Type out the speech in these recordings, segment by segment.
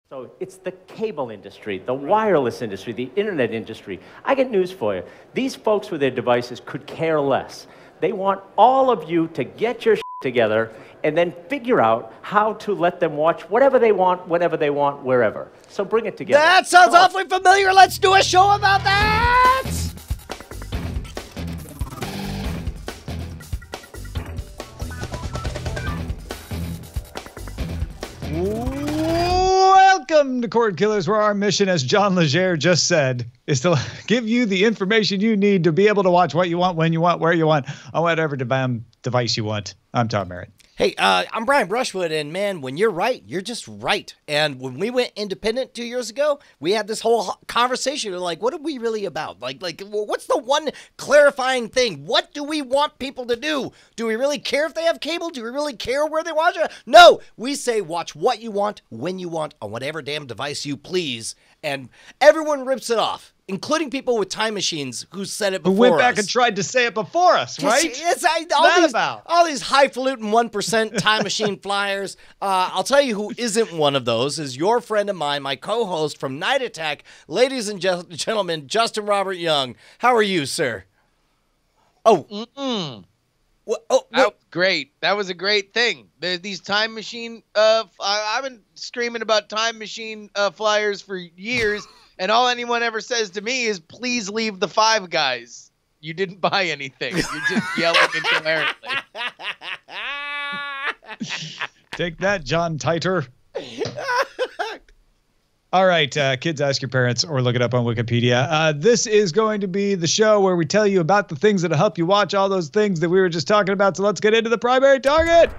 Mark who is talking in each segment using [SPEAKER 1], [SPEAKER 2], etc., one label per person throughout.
[SPEAKER 1] So it's the cable industry, the wireless industry, the internet industry. I get news for you. These folks with their devices could care less. They want all of you to get your together and then figure out how to let them watch whatever they want, whenever they want, wherever. So bring it together.
[SPEAKER 2] That sounds awfully familiar. Let's do a show about that.
[SPEAKER 3] Welcome to Cord Killers, where our mission, as John Legere just said, is to give you the information you need to be able to watch what you want, when you want, where you want, on whatever device you want. I'm Tom Merritt.
[SPEAKER 2] Hey, I'm Brian Brushwood, and man, when you're right, you're just right. And when we went independent 2 years ago, we had this whole conversation of like, what are we really about? Like, what's the one clarifying thing? What do we want people to do? Do we really care if they have cable? Do we really care where they watch it? No, we say watch what you want, when you want, on whatever damn device you please. And everyone rips it off, including people with time machines who said it before us.
[SPEAKER 3] Who went back and tried to say it before us, right?
[SPEAKER 2] All these highfalutin 1% time machine flyers. I'll tell you who isn't one of those is your friend of mine, my co-host from Night Attack, ladies and gentlemen, Justin Robert Young. How are you, sir?
[SPEAKER 4] Great. That was a great thing. There's these time machine. I've been screaming about time machine flyers for years, and all anyone ever says to me is, "Please leave the Five Guys. You didn't buy anything. You're just yelling incoherently."
[SPEAKER 3] Take that, John Titer. All right, kids, ask your parents or look it up on Wikipedia. This is going to be the show where we tell you about the things that'll help you watch all those things that we were just talking about. So let's get into the primary target.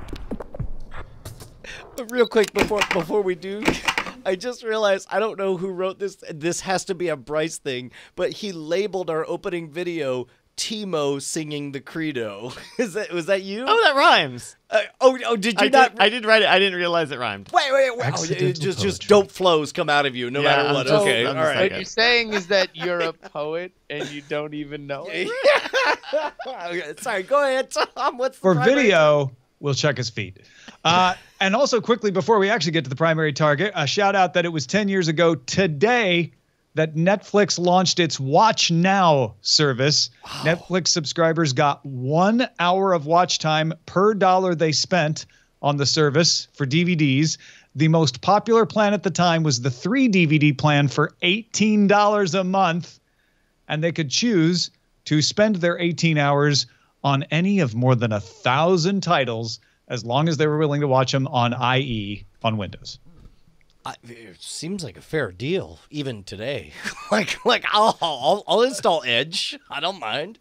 [SPEAKER 2] Real quick, before we do, I just realized I don't know who wrote this. This has to be a Bryce thing, but he labeled our opening video Timo singing the Credo. Was that you?
[SPEAKER 5] Oh, that rhymes.
[SPEAKER 2] Did you not?
[SPEAKER 5] I did write it. I didn't realize it rhymed.
[SPEAKER 2] Wait. Just dope flows come out of you no matter what. Okay, all right.
[SPEAKER 4] What you're saying is that you're a poet and you don't even know it.
[SPEAKER 2] Okay, sorry, go ahead, Tom. What's the
[SPEAKER 3] For
[SPEAKER 2] primary
[SPEAKER 3] video, we'll check his feet. And also quickly, before we actually get to the primary target, a shout out that it was 10 years ago today that Netflix launched its Watch Now service. Wow. Netflix subscribers got 1 hour of watch time per dollar they spent on the service for DVDs. The most popular plan at the time was the 3 DVD plan for $18 a month. And they could choose to spend their 18 hours on any of more than 1,000 titles as long as they were willing to watch them on IE on Windows.
[SPEAKER 2] It seems like a fair deal, even today. like I'll install Edge. I don't mind.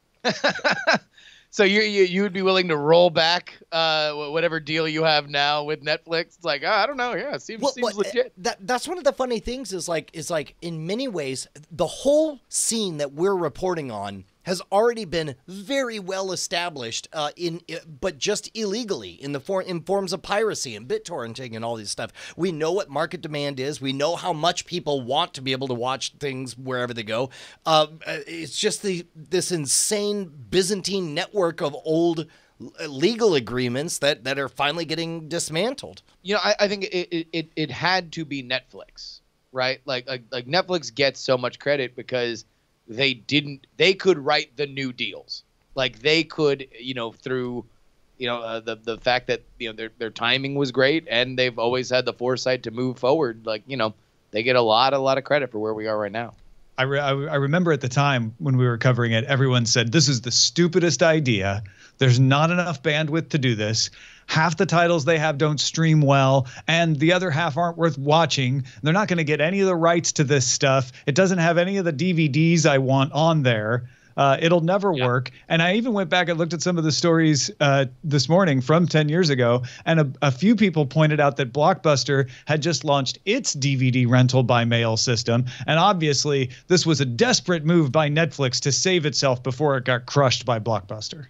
[SPEAKER 4] So you would be willing to roll back whatever deal you have now with Netflix? It's like, I don't know. Yeah, seems legit.
[SPEAKER 2] That's one of the funny things is like in many ways the whole scene that we're reporting on has already been very well established but just illegally in forms of piracy and BitTorrenting and all this stuff. We know what market demand is. We know how much people want to be able to watch things wherever they go. It's just this insane Byzantine network of old legal agreements that are finally getting dismantled.
[SPEAKER 4] You know, I think it had to be Netflix, right? Like Netflix gets so much credit because they could write the new deals. Like they could, through, the fact that, their timing was great and they've always had the foresight to move forward. Like, they get a lot of credit for where we are right now.
[SPEAKER 3] I remember at the time when we were covering it, everyone said, this is the stupidest idea. There's not enough bandwidth to do this. Half the titles they have don't stream well, and the other half aren't worth watching. They're not going to get any of the rights to this stuff. It doesn't have any of the DVDs I want on there. It'll never work. And I even went back and looked at some of the stories this morning from 10 years ago, and a few people pointed out that Blockbuster had just launched its DVD rental by mail system. And obviously, this was a desperate move by Netflix to save itself before it got crushed by Blockbuster.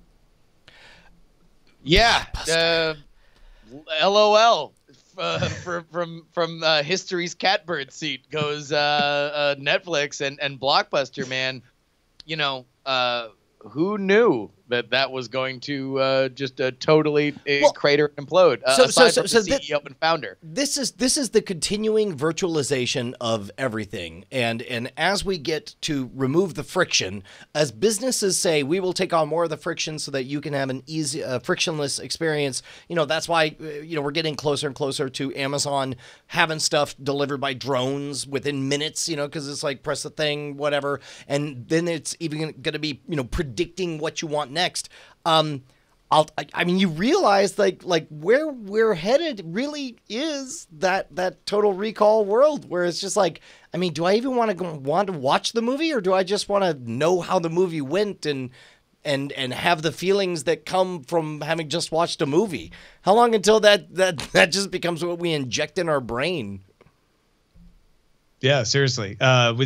[SPEAKER 4] Yeah, LOL from history's catbird seat goes Netflix and Blockbuster, man. Who knew that was going to just totally crater and implode.
[SPEAKER 2] So
[SPEAKER 4] aside from the CEO and founder.
[SPEAKER 2] This is the continuing virtualization of everything, and as we get to remove the friction, as businesses say, we will take on more of the friction so that you can have an easy, frictionless experience. That's why we're getting closer and closer to Amazon having stuff delivered by drones within minutes. Because it's like press the thing, whatever, and then it's even going to be predicting what you want next. You realize like where we're headed really is that Total Recall world where it's just like, do I even want to watch the movie, or do I just want to know how the movie went and have the feelings that come from having just watched a movie? How long until that just becomes what we inject in our brain?
[SPEAKER 3] Yeah, seriously.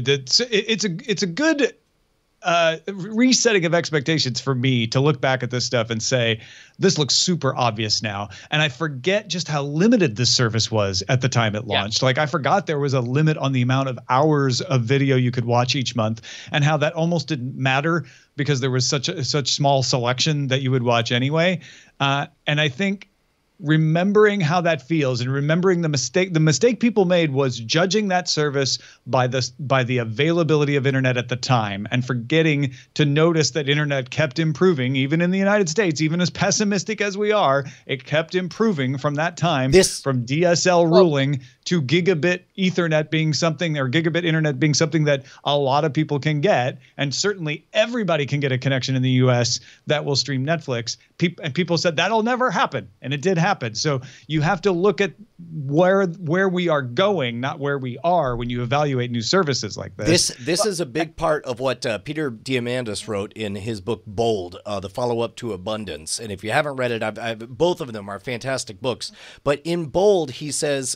[SPEAKER 3] It's a good resetting of expectations for me to look back at this stuff and say, this looks super obvious now. And I forget just how limited this service was at the time it launched. Like, I forgot there was a limit on the amount of hours of video you could watch each month, and how that almost didn't matter because there was such small selection that you would watch anyway. And I think remembering how that feels and remembering the mistake people made was judging that service by the availability of internet at the time, and forgetting to notice that internet kept improving, even in the United States. Even as pessimistic as we are, it kept improving from that time, from DSL ruling to gigabit Ethernet being something, or gigabit internet being something that a lot of people can get, and certainly everybody can get a connection in the US that will stream Netflix. And people said that'll never happen, and it did happen. So you have to look at where we are going, not where we are, when you evaluate new services like this.
[SPEAKER 2] This is a big part of what Peter Diamandis wrote in his book Bold, the follow-up to Abundance. And if you haven't read it, both of them are fantastic books. But in Bold, he says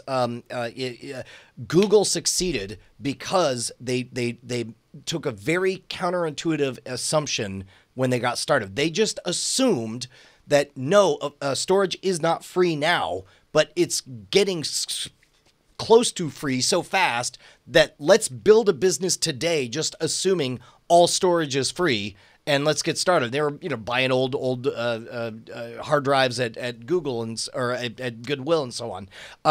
[SPEAKER 2] Google succeeded because they took a very counterintuitive assumption when they got started. They just assumed that no, storage is not free now, but it's getting close to free so fast that let's build a business today just assuming all storage is free, and let's get started. They were buying old hard drives at Google or at Goodwill and so on.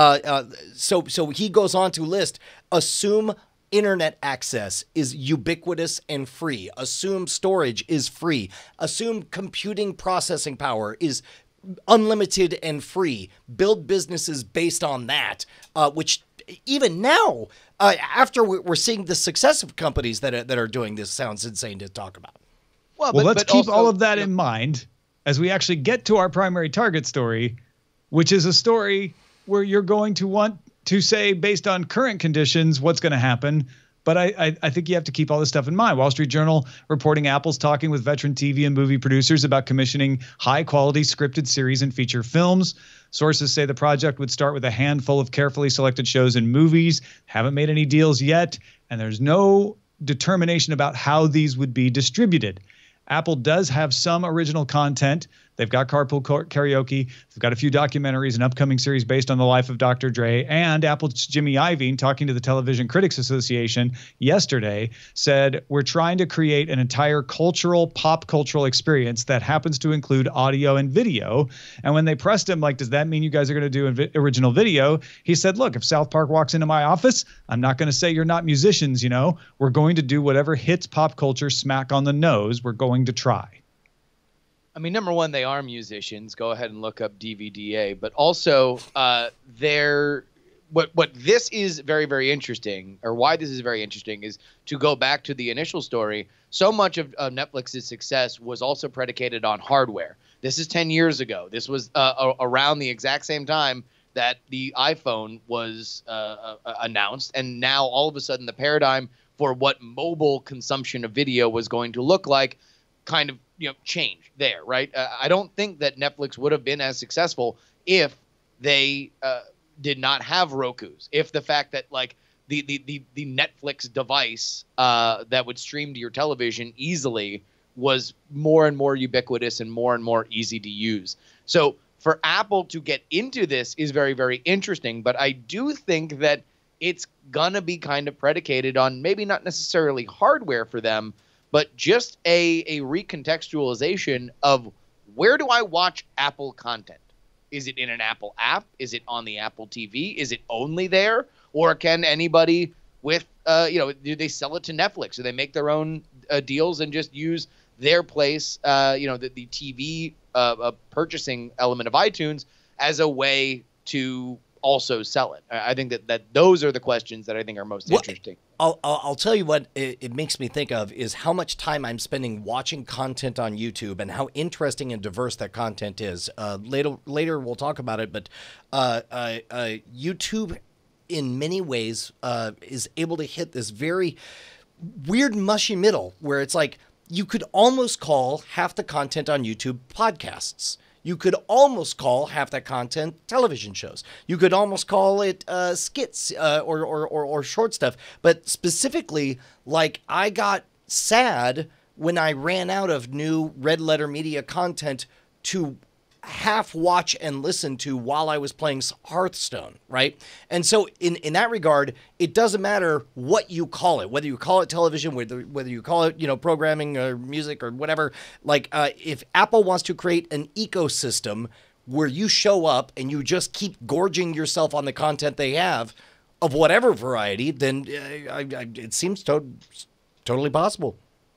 [SPEAKER 2] So he goes on to list, assume internet access is ubiquitous and free. Assume storage is free. Assume computing processing power is unlimited and free. Build businesses based on that, which even now, after we're seeing the success of companies that are doing this, sounds insane to talk about.
[SPEAKER 3] Well, let's keep all of that in mind as we actually get to our primary target story, which is a story where you're going to want to say, based on current conditions, what's going to happen. But I think you have to keep all this stuff in mind. Wall Street Journal reporting Apple's talking with veteran TV and movie producers about commissioning high-quality scripted series and feature films. Sources say the project would start with a handful of carefully selected shows and movies. Haven't made any deals yet, and there's no determination about how these would be distributed. Apple does have some original content. They've got Carpool Karaoke. They've got a few documentaries, an upcoming series based on the life of Dr. Dre. And Apple's Jimmy Iovine, talking to the Television Critics Association yesterday, said, we're trying to create an entire pop cultural experience that happens to include audio and video. And when they pressed him, like, does that mean you guys are going to do original video? He said, look, if South Park walks into my office, I'm not going to say you're not musicians, We're going to do whatever hits pop culture smack on the nose. We're going to try.
[SPEAKER 4] I mean, number one, they are musicians. Go ahead and look up DVDA. But also, what this is very, very interesting, or why this is very interesting, is to go back to the initial story. So much of Netflix's success was also predicated on hardware. This is 10 years ago. This was around the exact same time that the iPhone was announced. And now, all of a sudden, the paradigm for what mobile consumption of video was going to look like kind of change there, right? I don't think that Netflix would have been as successful if they did not have Roku's. If the fact that like the Netflix device that would stream to your television easily was more and more ubiquitous and more easy to use. So for Apple to get into this is very, very interesting, but I do think that it's gonna be kind of predicated on maybe not necessarily hardware for them, but just a recontextualization of where do I watch Apple content? Is it in an Apple app? Is it on the Apple TV? Is it only there? Or can anybody with, do they sell it to Netflix? Do they make their own deals and just use their place, the TV purchasing element of iTunes as a way to also sell it? I think that those are the questions that I think are most interesting.
[SPEAKER 2] I'll tell you what it makes me think of is how much time I'm spending watching content on YouTube and how interesting and diverse that content is. Later we'll talk about it, but YouTube in many ways is able to hit this very weird mushy middle where it's like you could almost call half the content on YouTube podcasts. You could almost call half that content television shows. You could almost call it skits or short stuff. But specifically, like, I got sad when I ran out of new Red Letter Media content to half watch and listen to while I was playing Hearthstone, right? And so in that regard, it doesn't matter what you call it, whether you call it television, whether you call it, programming or music or whatever. Like, if Apple wants to create an ecosystem where you show up and you just keep gorging yourself on the content they have of whatever variety, then it seems totally possible.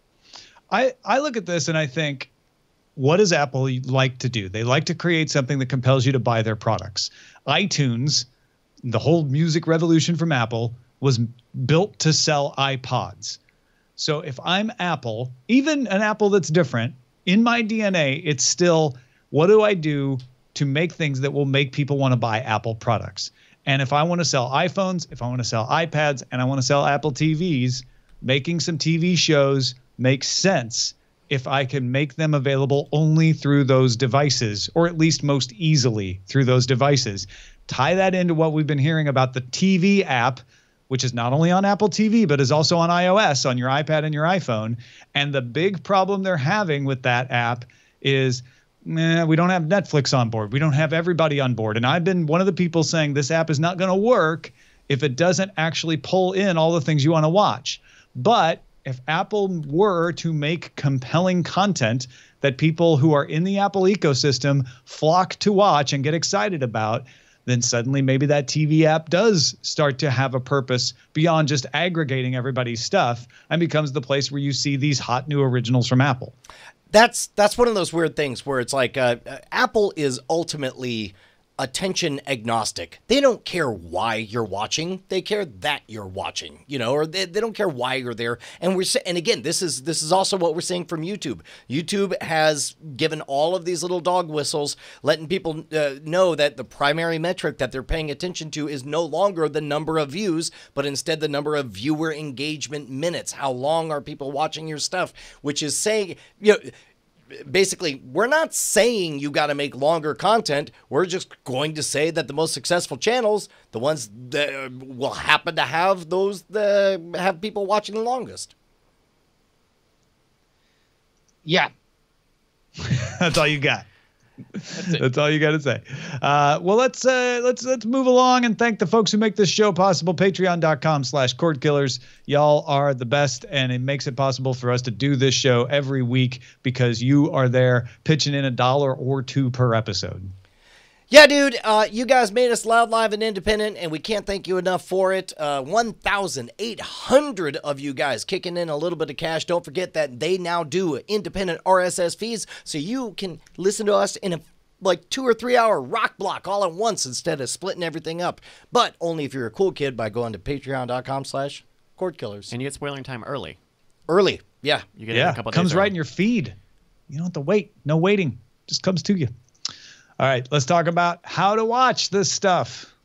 [SPEAKER 3] I look at this and I think, what does Apple like to do? They like to create something that compels you to buy their products. iTunes, the whole music revolution from Apple, was built to sell iPods. So if I'm Apple, even an Apple that's different, in my DNA, it's still, what do I do to make things that will make people want to buy Apple products? And if I want to sell iPhones, if I want to sell iPads, and I want to sell Apple TVs, making some TV shows makes sense if I can make them available only through those devices, or at least most easily through those devices. Tie that into what we've been hearing about the TV app, which is not only on Apple TV, but is also on iOS, on your iPad and your iPhone. And the big problem they're having with that app is, we don't have Netflix on board. We don't have everybody on board. And I've been one of the people saying this app is not going to work if it doesn't actually pull in all the things you want to watch. But if Apple were to make compelling content that people who are in the Apple ecosystem flock to watch and get excited about, then suddenly maybe that TV app does start to have a purpose beyond just aggregating everybody's stuff and becomes the place where you see these hot new originals from Apple.
[SPEAKER 2] That's one of those weird things where it's like Apple is ultimately attention agnostic. They don't care why you're watching. They care that you're watching, or they don't care why you're there. And again, this is also what we're seeing from YouTube. YouTube has given all of these little dog whistles, letting people know that the primary metric that they're paying attention to is no longer the number of views, but instead the number of viewer engagement minutes. How long are people watching your stuff? Which is saying, basically, we're not saying you got to make longer content. We're just going to say that the most successful channels, the ones that will happen to have those that have people watching the longest.
[SPEAKER 4] Yeah.
[SPEAKER 3] That's all you got. That's all you got to say. Well, let's move along and thank the folks who make this show possible. Patreon.com/cordkillers. Y'all are the best, and it makes it possible for us to do this show every week because you are there pitching in $1 or $2 per episode.
[SPEAKER 2] Yeah, dude, you guys made us loud, live, and independent, and we can't thank you enough for it. 1,800 of you guys kicking in a little bit of cash. Don't forget that they now do independent RSS feeds, so you can listen to us in a 2 or 3 hour rock block all at once instead of splitting everything up. But only if you're a cool kid by going to patreon.com/cordkillers.
[SPEAKER 5] And you get spoiling time early.
[SPEAKER 2] Early, yeah.
[SPEAKER 5] You get it a couple days
[SPEAKER 3] comes
[SPEAKER 5] early.
[SPEAKER 3] right in your feed. You don't have to wait. No waiting. Just comes to you. All right, let's talk about how to watch this stuff.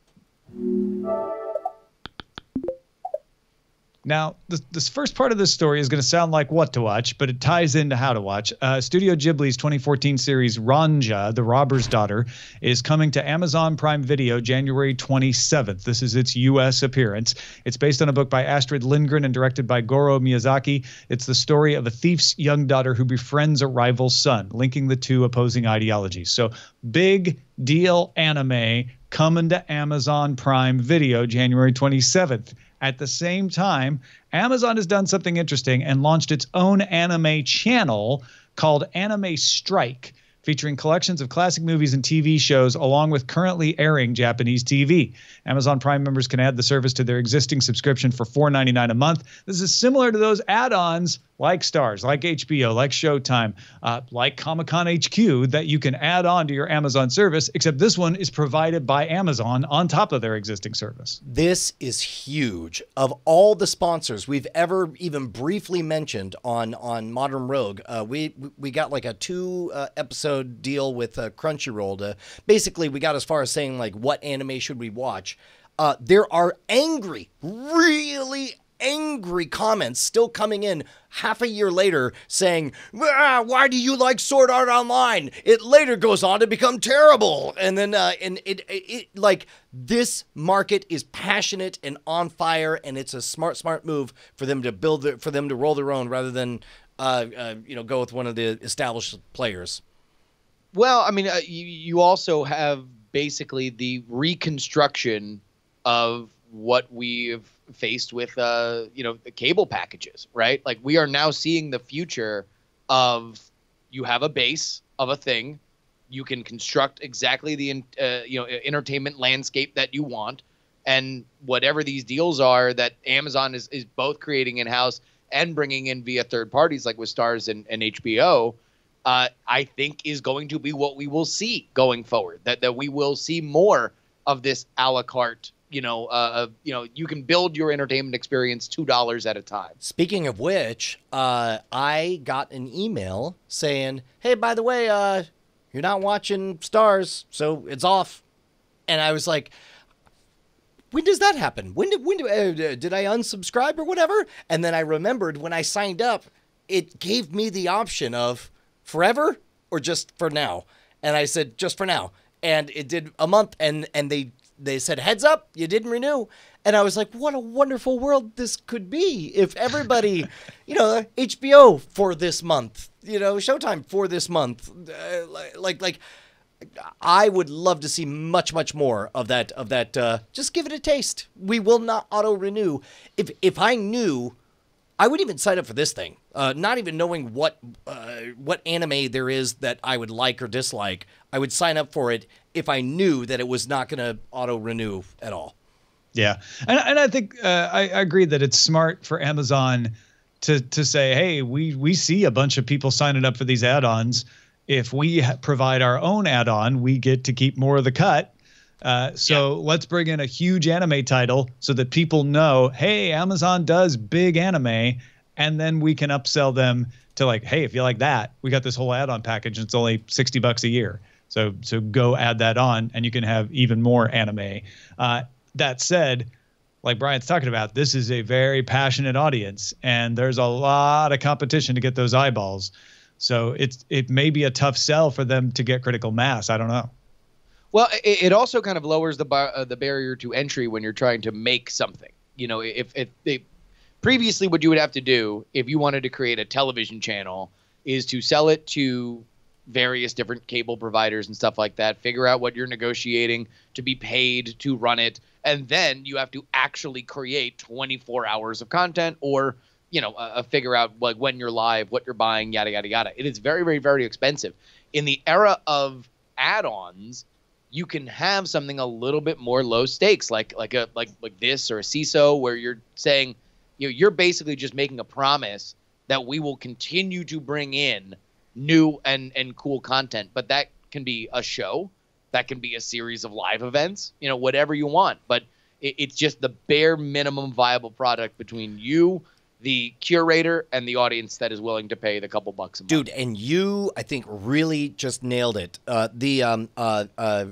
[SPEAKER 3] Now, this first part of this story is going to sound like what to watch, but it ties into how to watch. Studio Ghibli's 2014 series Ranja, The Robber's Daughter, is coming to Amazon Prime Video January 27th. This is its U.S. appearance. It's based on a book by Astrid Lindgren and directed by Goro Miyazaki. It's the story of a thief's young daughter who befriends a rival son, linking the two opposing ideologies. So big deal anime coming to Amazon Prime Video January 27th. At the same time, Amazon has done something interesting and launched its own anime channel called Anime Strike, featuring collections of classic movies and TV shows along with currently airing Japanese TV. Amazon Prime members can add the service to their existing subscription for $4.99 a month. This is similar to those add-ons like Starz, like HBO, like Showtime, like Comic-Con HQ that you can add on to your Amazon service, except this one is provided by Amazon on top of their existing service.
[SPEAKER 2] This is huge. Of all the sponsors we've ever even briefly mentioned on Modern Rogue, we got like a 2 episode deal with Crunchyroll. Basically, we got as far as saying like what anime should we watch. There are really angry comments still coming in half a year later saying, why do you like Sword Art Online? It later goes on to become terrible. And then and it like this market is passionate and on fire, and it's a smart move for them to for them to roll their own rather than go with one of the established players.
[SPEAKER 4] Well, I mean, you also have basically the reconstruction of what we've faced with the cable packages, right? Like, we are now seeing the future of, you have a base of a thing, you can construct exactly the entertainment landscape that you want, and whatever these deals are that Amazon is both creating in-house and bringing in via third parties like with Starz and HBO, I think is going to be what we will see going forward, that we will see more of this a la carte. You can build your entertainment experience $2 at a time.
[SPEAKER 2] Speaking of which, I got an email saying, hey, by the way, you're not watching Starz, so it's off. And I was like, when does that happen? When did I unsubscribe or whatever? And then I remembered when I signed up, it gave me the option of forever or just for now. And I said, just for now. And it did a month, and they said, heads up, you didn't renew. And I was like, what a wonderful world this could be if everybody, HBO for this month, Showtime for this month. Like I would love to see much more of that. Just give it a taste. We will not auto-renew. If I knew, I would even sign up for this thing, not even knowing what anime there is that I would like or dislike. I would sign up for it if I knew that it was not going to auto-renew at all.
[SPEAKER 3] Yeah, and I think I agree that it's smart for Amazon to say, hey, we see a bunch of people signing up for these add-ons. If we provide our own add-on, we get to keep more of the cut. Let's bring in a huge anime title so that people know, hey, Amazon does big anime, and then we can upsell them to like, hey, if you like that, we got this whole add-on package and it's only $60 a year. So go add that on and you can have even more anime. That said, like Brian's talking about, this is a very passionate audience and there's a lot of competition to get those eyeballs. So it may be a tough sell for them to get critical mass. I don't know.
[SPEAKER 4] Well, it also kind of lowers the barrier to entry when you're trying to make something. If previously what you would have to do if you wanted to create a television channel is to sell it to various different cable providers and stuff like that, figure out what you're negotiating to be paid to run it, and then you have to actually create 24 hours of content or figure out like when you're live, what you're buying, yada yada yada. It is very, very, very expensive. In the era of add-ons, you can have something a little bit more low stakes, like this or a CISO, where you're saying, you're basically just making a promise that we will continue to bring in new and cool content. But that can be a show, that can be a series of live events, whatever you want. But it's just the bare minimum viable product between you, the curator, and the audience that is willing to pay the couple bucks a month.
[SPEAKER 2] Dude, and you, I think, really just nailed it. I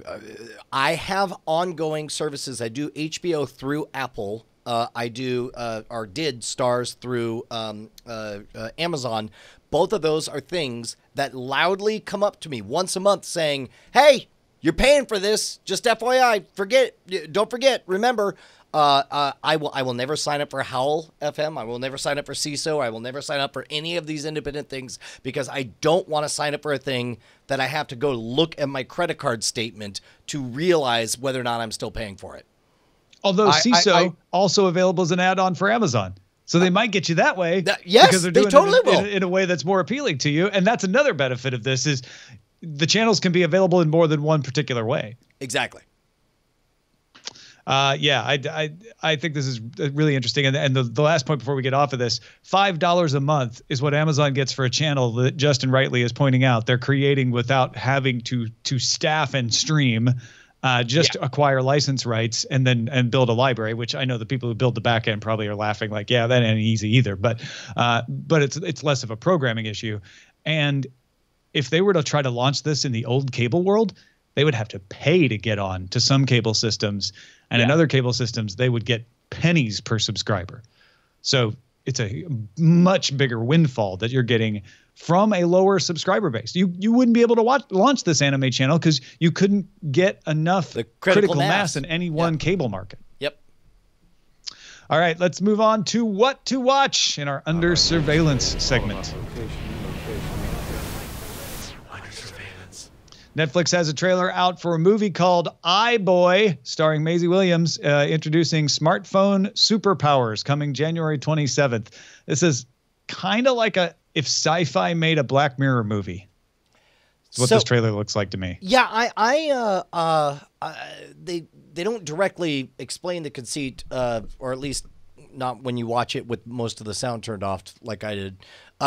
[SPEAKER 2] have ongoing services. I do HBO through Apple. I do or did Starz through Amazon. Both of those are things that loudly come up to me once a month saying, hey, you're paying for this. Just FYI, don't forget, remember. I will never sign up for Howl FM. I will never sign up for CISO. I will never sign up for any of these independent things because I don't want to sign up for a thing that I have to go look at my credit card statement to realize whether or not I'm still paying for it.
[SPEAKER 3] Although CISO also available as an add-on for Amazon. So they might get you that way.
[SPEAKER 2] Yes,
[SPEAKER 3] because they're
[SPEAKER 2] they
[SPEAKER 3] doing
[SPEAKER 2] totally
[SPEAKER 3] it
[SPEAKER 2] will.
[SPEAKER 3] in a way that's more appealing to you. And that's another benefit of this is the channels can be available in more than one particular way.
[SPEAKER 2] Exactly.
[SPEAKER 3] I think this is really interesting. And the last point before we get off of this, $5 a month is what Amazon gets for a channel that Justin rightly is pointing out. They're creating without having to staff and stream, acquire license rights and build a library, which I know the people who build the back end probably are laughing like, yeah, that ain't easy either. But it's less of a programming issue. And if they were to try to launch this in the old cable world, they would have to pay to get on to some cable systems. And in other cable systems, they would get pennies per subscriber. So it's a much bigger windfall that you're getting from a lower subscriber base. You wouldn't be able to launch this anime channel because you couldn't get enough critical mass in any one cable market.
[SPEAKER 2] Yep.
[SPEAKER 3] All right, let's move on to what to watch in our Under Surveillance segment. Netflix has a trailer out for a movie called iBoy, starring Maisie Williams, introducing smartphone superpowers, coming January 27th. This is kind of like if sci-fi made a Black Mirror movie. That's what this trailer looks like to me.
[SPEAKER 2] Yeah, they don't directly explain the conceit, or at least not when you watch it with most of the sound turned off, like I did.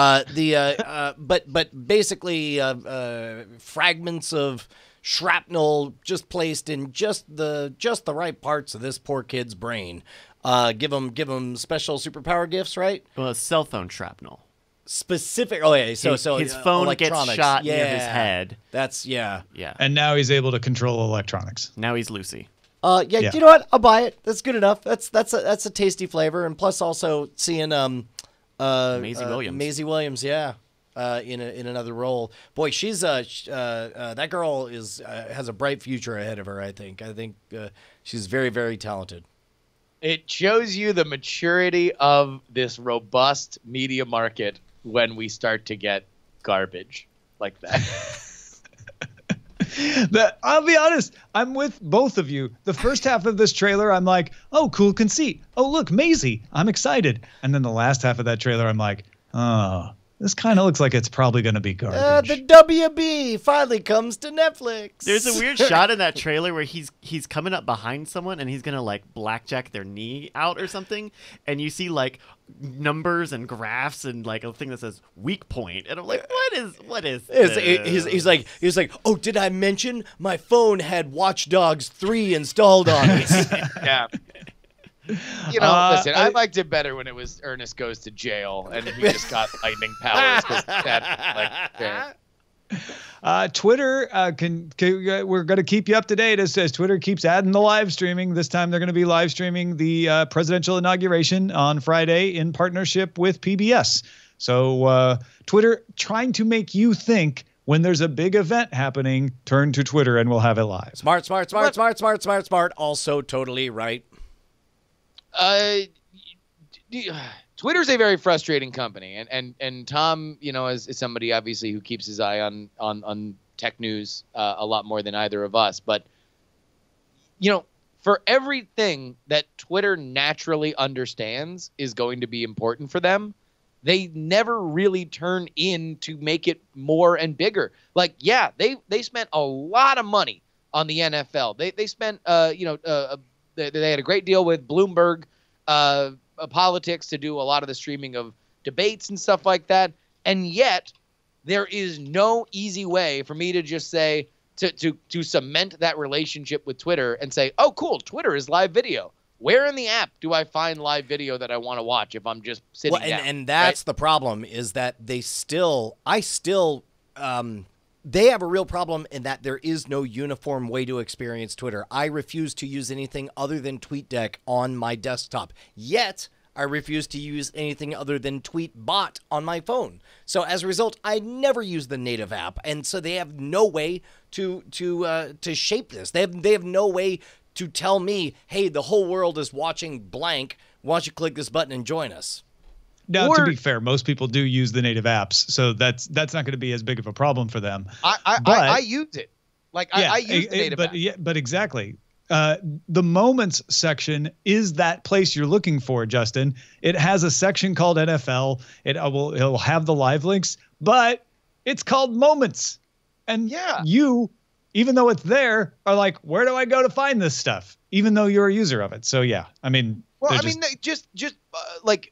[SPEAKER 2] But basically, fragments of shrapnel just placed in just the right parts of this poor kid's brain. Give him special superpower gifts, right?
[SPEAKER 5] Well, it's cell phone shrapnel.
[SPEAKER 2] Specific. Oh yeah. So
[SPEAKER 5] his phone gets shot near his head.
[SPEAKER 2] That's yeah.
[SPEAKER 3] And now he's able to control electronics.
[SPEAKER 5] Now he's Lucy.
[SPEAKER 2] Yeah. You know what? I'll buy it. That's good enough. That's a tasty flavor, and plus also seeing Maisie Williams, yeah, in another role. Boy, she's that girl has a bright future ahead of her. I think she's very, very talented.
[SPEAKER 4] It shows you the maturity of this robust media market when we start to get garbage like that.
[SPEAKER 3] I'll be honest, I'm with both of you. The first half of this trailer, I'm like, oh, cool conceit. Oh, look, Maisie. I'm excited. And then the last half of that trailer, I'm like, oh, this kind of looks like it's probably going to be garbage.
[SPEAKER 2] The WB finally comes to Netflix.
[SPEAKER 5] There's a weird shot in that trailer where he's coming up behind someone and he's going to like blackjack their knee out or something. And you see like numbers and graphs and like a thing that says weak point. And I'm like, what is this?
[SPEAKER 2] He's like, oh, did I mention my phone had Watch Dogs 3 installed on it?
[SPEAKER 4] Yeah. You know, listen, I liked it better when it was Ernest Goes to Jail and he just got lightning powers.
[SPEAKER 3] Twitter we're going to keep you up to date as Twitter keeps adding the live streaming. This time they're going to be live streaming the presidential inauguration on Friday in partnership with PBS. So Twitter trying to make you think when there's a big event happening, turn to Twitter and we'll have it live.
[SPEAKER 2] Smart. Also totally right.
[SPEAKER 4] Twitter's a very frustrating company, and Tom, you know, is somebody obviously who keeps his eye on tech news a lot more than either of us. But you know, for everything that Twitter naturally understands is going to be important for them, they never really turn in to make it more and bigger. Like, yeah, they spent a lot of money on the NFL. They spent they had a great deal with Bloomberg Politics to do a lot of the streaming of debates and stuff like that. And yet there is no easy way for me to just say to cement that relationship with Twitter and say, oh, cool, Twitter is live video. Where in the app do I find live video that I want to watch if I'm just sitting down?
[SPEAKER 2] And that's the problem is that they have a real problem in that there is no uniform way to experience Twitter. I refuse to use anything other than TweetDeck on my desktop. Yet, I refuse to use anything other than Tweetbot on my phone. So as a result, I never use the native app, and so they have no way to shape this. They have no way to tell me, hey, the whole world is watching blank. Why don't you click this button and join us?
[SPEAKER 3] Now, to be fair, most people do use the native apps, so that's not going to be as big of a problem for them.
[SPEAKER 4] I use it. Like,
[SPEAKER 3] yeah,
[SPEAKER 4] I use the native app.
[SPEAKER 3] Yeah, but exactly. The Moments section is that place you're looking for, Justin. It has a section called NFL. It'll have the live links, but it's called Moments. And you, even though it's there, are like, where do I go to find this stuff? Even though you're a user of it. So yeah, I mean,
[SPEAKER 4] well, I mean, just like,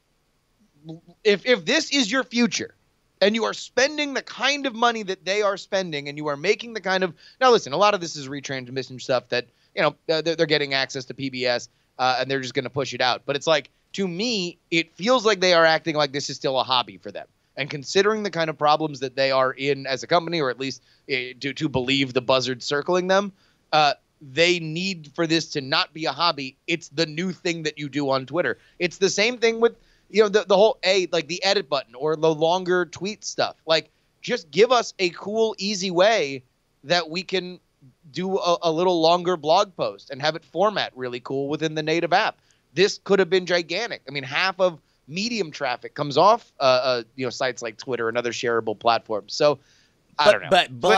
[SPEAKER 4] if this is your future, and you are spending the kind of money that they are spending, and you are making the kind of, now listen, a lot of this is retransmission stuff that, you know, they're getting access to PBS, and they're just going to push it out. But it's like, to me, it feels like they are acting like this is still a hobby for them. And considering the kind of problems that they are in as a company, or at least to believe the buzzards circling them, they need for this to not be a hobby. It's the new thing that you do on Twitter. It's the same thing with, you know, the whole like the edit button or the longer tweet stuff. Like, just give us a cool, easy way that we can do a little longer blog post and have it format really cool within the native app. This could have been gigantic. I mean, half of Medium traffic comes off, you know, sites like Twitter and other shareable platforms. So I don't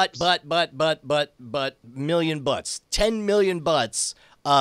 [SPEAKER 4] know.
[SPEAKER 2] But million butts, 10 million butts.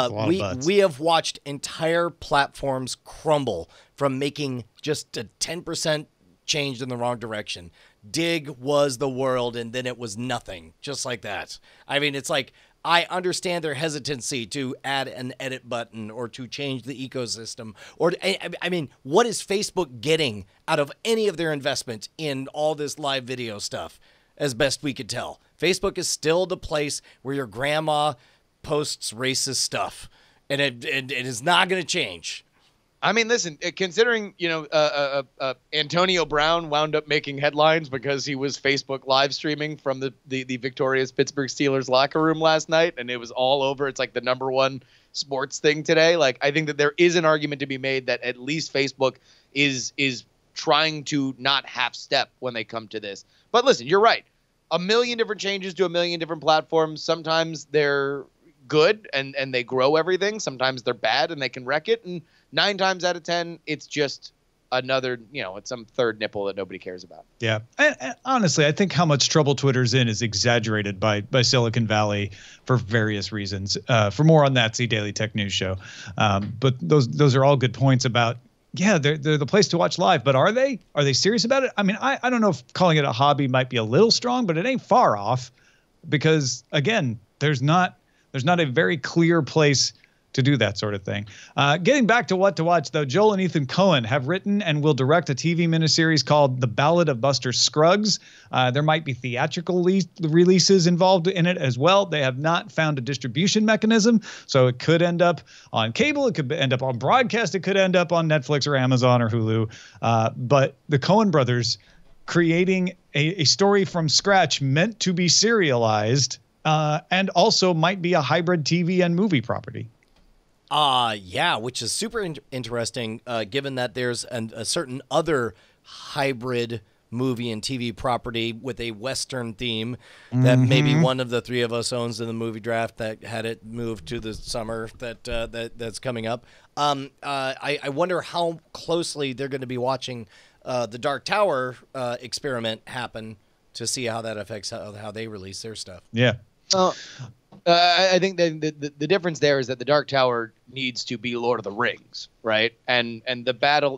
[SPEAKER 2] We have watched entire platforms crumble from making just a 10% change in the wrong direction. Dig was the world, and then it was nothing, just like that. I mean, it's like, I understand their hesitancy to add an edit button or to change the ecosystem. Or, I mean, what is Facebook getting out of any of their investment in all this live video stuff, as best we could tell? Facebook is still the place where your grandma posts racist stuff, and it is not going to change.
[SPEAKER 4] I mean, listen, considering, you know, Antonio Brown wound up making headlines because he was Facebook live streaming from the victorious Pittsburgh Steelers locker room last night, and it was all over. It's like the #1 sports thing today. Like, I think that there is an argument to be made that at least Facebook is trying to not half step when they come to this. But listen, you're right. A million different changes to a million different platforms. Sometimes they're good and they grow everything. Sometimes they're bad and they can wreck it. And 9 times out of 10, it's just another, you know, it's some third nipple that nobody cares about.
[SPEAKER 3] Yeah. And honestly, I think how much trouble Twitter's in is exaggerated by Silicon Valley for various reasons. For more on that, see Daily Tech News Show. But those are all good points about, yeah, they're the place to watch live, but are they serious about it? I mean, I don't know if calling it a hobby might be a little strong, but it ain't far off, because again, there's not a very clear place to do that sort of thing. Getting back to what to watch, though, Joel and Ethan Coen have written and will direct a TV miniseries called The Ballad of Buster Scruggs. There might be theatrical releases involved in it as well. They have not found a distribution mechanism, so it could end up on cable, it could end up on broadcast, it could end up on Netflix or Amazon or Hulu. But the Coen brothers creating a story from scratch meant to be serialized, and also might be a hybrid TV and movie property.
[SPEAKER 2] Yeah, which is super interesting, given that there's a certain other hybrid movie and TV property with a Western theme that maybe one of the three of us owns in the movie draft that had it moved to the summer that's coming up. I wonder how closely they're going to be watching the Dark Tower experiment happen to see how that affects how they release their stuff.
[SPEAKER 3] Yeah.
[SPEAKER 4] I think the difference there is that the Dark Tower needs to be Lord of the Rings, right? And the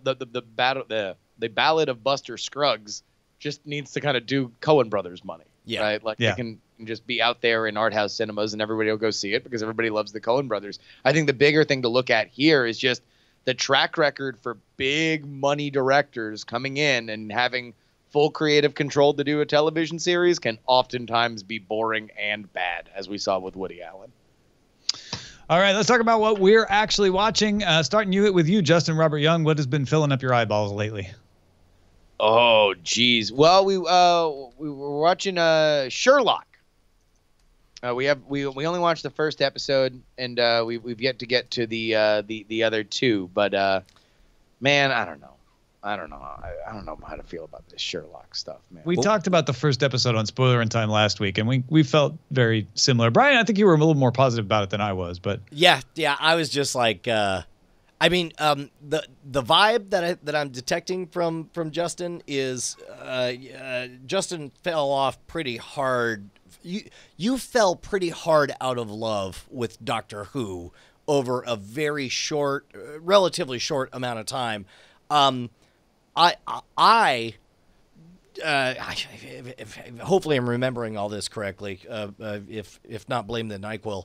[SPEAKER 4] Ballad of Buster Scruggs just needs to kind of do Coen Brothers money, right? Like, they can just be out there in art house cinemas and everybody will go see it because everybody loves the Coen Brothers. I think the bigger thing to look at here is just the track record for big money directors coming in and having full creative control to do a television series can oftentimes be boring and bad, as we saw with Woody Allen.
[SPEAKER 3] All right, let's talk about what we're actually watching. Starting with you, Justin Robert Young. What has been filling up your eyeballs lately?
[SPEAKER 4] Oh, geez. Well, we were watching Sherlock. We only watched the first episode, and we've yet to get to the other two. But man, I don't know. I don't know. I don't know how to feel about this Sherlock stuff, man.
[SPEAKER 3] We talked about the first episode on Spoiler in Time last week, and we felt very similar. Brian, I think you were a little more positive about it than I was, but
[SPEAKER 2] Yeah, I was just like, the vibe that I'm detecting from Justin is Justin fell off pretty hard. You fell pretty hard out of love with Doctor Who over a very short, relatively short amount of time. Hopefully I'm remembering all this correctly. If not, blame the NyQuil.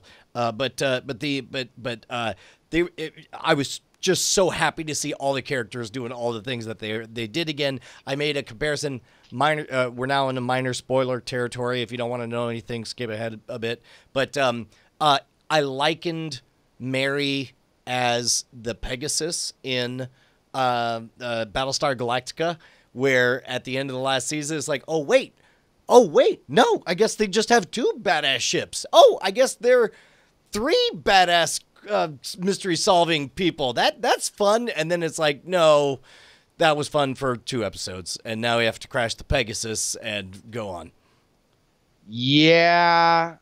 [SPEAKER 2] I was just so happy to see all the characters doing all the things that they did again. I made a comparison. Minor, we're now in a minor spoiler territory. If you don't want to know anything, skip ahead a bit. But I likened Mary as the Pegasus in Battlestar Galactica, where at the end of the last season it's like, oh wait, no, I guess they just have 2 badass ships. Oh, I guess they're 3 badass mystery solving people. That's fun. And then it's like, no, that was fun for 2 episodes, and now we have to crash the Pegasus and go on.
[SPEAKER 4] Yeah,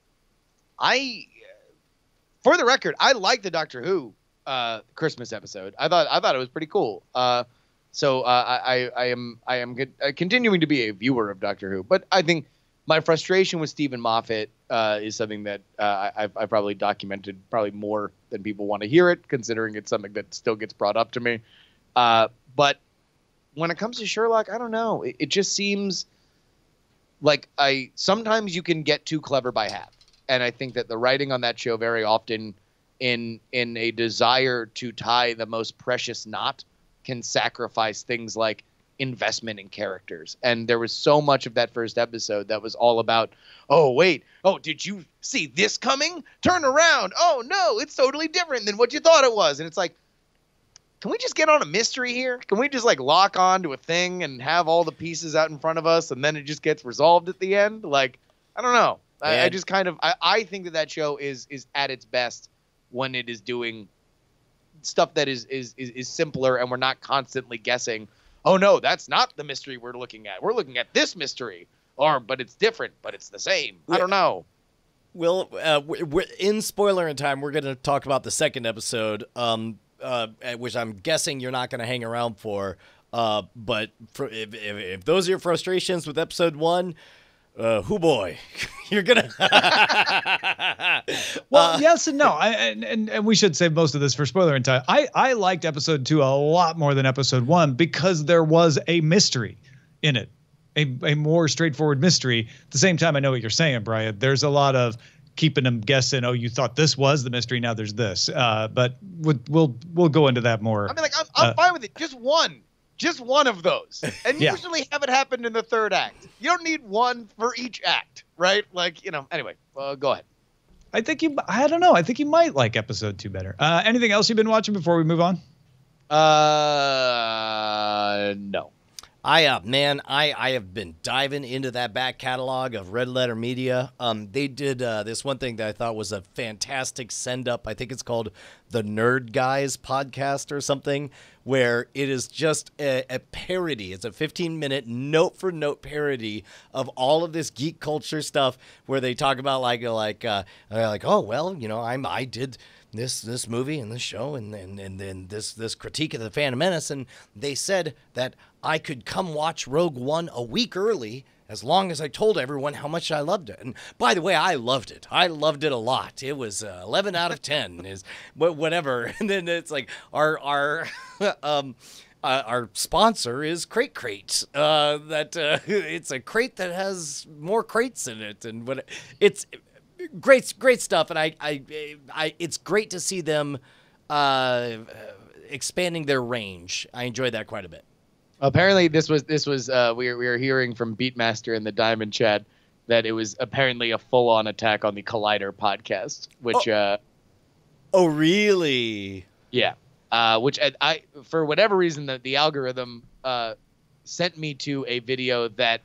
[SPEAKER 4] for the record, I like the Doctor Who Christmas episode. I thought it was pretty cool. So I am continuing to be a viewer of Doctor Who, but I think my frustration with Stephen Moffat is something that I've probably documented probably more than people want to hear it, considering it's something that still gets brought up to me. But when it comes to Sherlock, I don't know. It just seems like sometimes you can get too clever by half. And I think that the writing on that show very often in a desire to tie the most precious knot can sacrifice things like investment in characters. And there was so much of that first episode that was all about, oh, wait, oh, did you see this coming? Turn around. Oh, no, it's totally different than what you thought it was. And it's like, can we just get on a mystery here? Can we just like lock on to a thing and have all the pieces out in front of us and then it just gets resolved at the end? Like, I don't know. I just kind of I think that show is at its best when it is doing stuff that is simpler and we're not constantly guessing, oh no, that's not the mystery we're looking at. We're looking at this mystery. But it's different, but it's the same. I don't know.
[SPEAKER 2] Well, we're in Spoiler in Time, we're going to talk about the second episode, which I'm guessing you're not going to hang around for. But if those are your frustrations with episode 1, who boy, you're gonna.
[SPEAKER 3] Well, yes and no. And we should save most of this for Spoiler in Time. I liked episode 2 a lot more than episode 1 because there was a mystery in it, a more straightforward mystery. At the same time, I know what you're saying, Brian. There's a lot of keeping them guessing. Oh, you thought this was the mystery. Now there's this. But we'll go into that more.
[SPEAKER 4] I mean, like I'm fine with it. Just one of those. And usually have it happen in the third act. You don't need one for each act, right? Like, anyway, go ahead.
[SPEAKER 3] I don't know. I think you might like episode 2 better. Anything else you've been watching before we move on?
[SPEAKER 4] No.
[SPEAKER 2] I have been diving into that back catalog of Red Letter Media. They did this one thing that I thought was a fantastic send up. I think it's called the Nerd Guys podcast or something, where it is just a parody. It's a 15-minute note for note parody of all of this geek culture stuff, where they talk about like oh well, I did this movie and this show and then this critique of the Phantom Menace, and they said that I could come watch Rogue One a week early as long as I told everyone how much I loved it. And by the way, I loved it. I loved it a lot. It was 11 out of 10 is whatever. And then it's like our sponsor is Crate. It's a crate that has more crates in it, and it's great stuff. And I it's great to see them expanding their range. I enjoyed that quite a bit.
[SPEAKER 4] Apparently, this was we were hearing from Beatmaster in the Diamond chat that it was apparently a full-on attack on the Collider podcast, which
[SPEAKER 2] oh really?
[SPEAKER 4] Yeah. Which I for whatever reason the algorithm sent me to a video that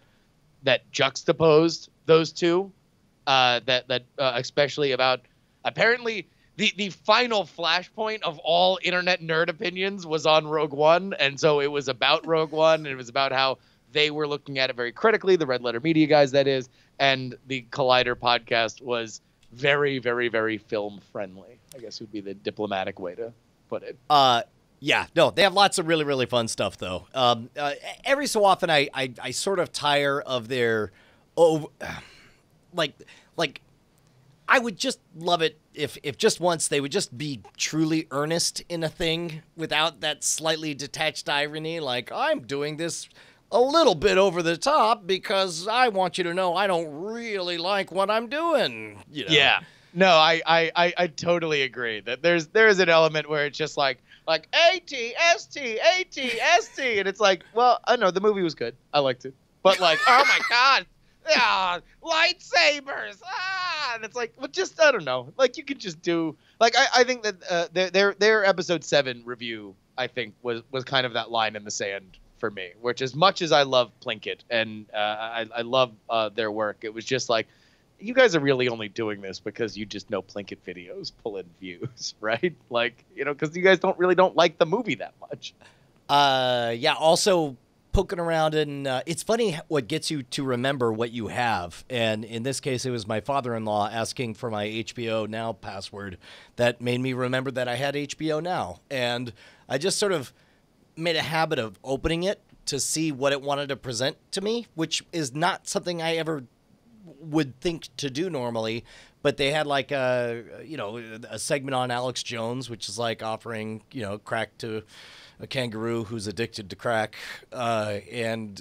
[SPEAKER 4] juxtaposed those two, that especially about apparently the final flashpoint of all internet nerd opinions was on Rogue One, and so it was about Rogue One, and it was about how they were looking at it very critically, the Red Letter Media guys, that is, and the Collider podcast was very, very, very film friendly, I guess would be the diplomatic way to put it.
[SPEAKER 2] Yeah, no, they have lots of really, really fun stuff, though. Every so often, I sort of tire of their, like, I would just love it if just once they would just be truly earnest in a thing without that slightly detached irony, like, I'm doing this a little bit over the top because I want you to know I don't really like what I'm doing. You know?
[SPEAKER 4] Yeah. No, I totally agree that there's an element where it's just like ATST, and it's like, well, I know the movie was good, I liked it, but like, oh my god, yeah, lightsabers, and it's like, well, just I don't know, like you could just do like I think that their episode 7 review I think was kind of that line in the sand for me, which as much as I love Plinkett and I love their work, it was just like, you guys are really only doing this because you just know Plinkett videos pull in views, right? Like, you know, because you guys don't like the movie that much.
[SPEAKER 2] Yeah, also poking around, and it's funny what gets you to remember what you have. And in this case, it was my father-in-law asking for my HBO Now password that made me remember that I had HBO Now. And I just sort of made a habit of opening it to see what it wanted to present to me, which is not something I ever would think to do normally. But they had like a segment on Alex Jones, which is like offering, crack to a kangaroo who's addicted to crack, and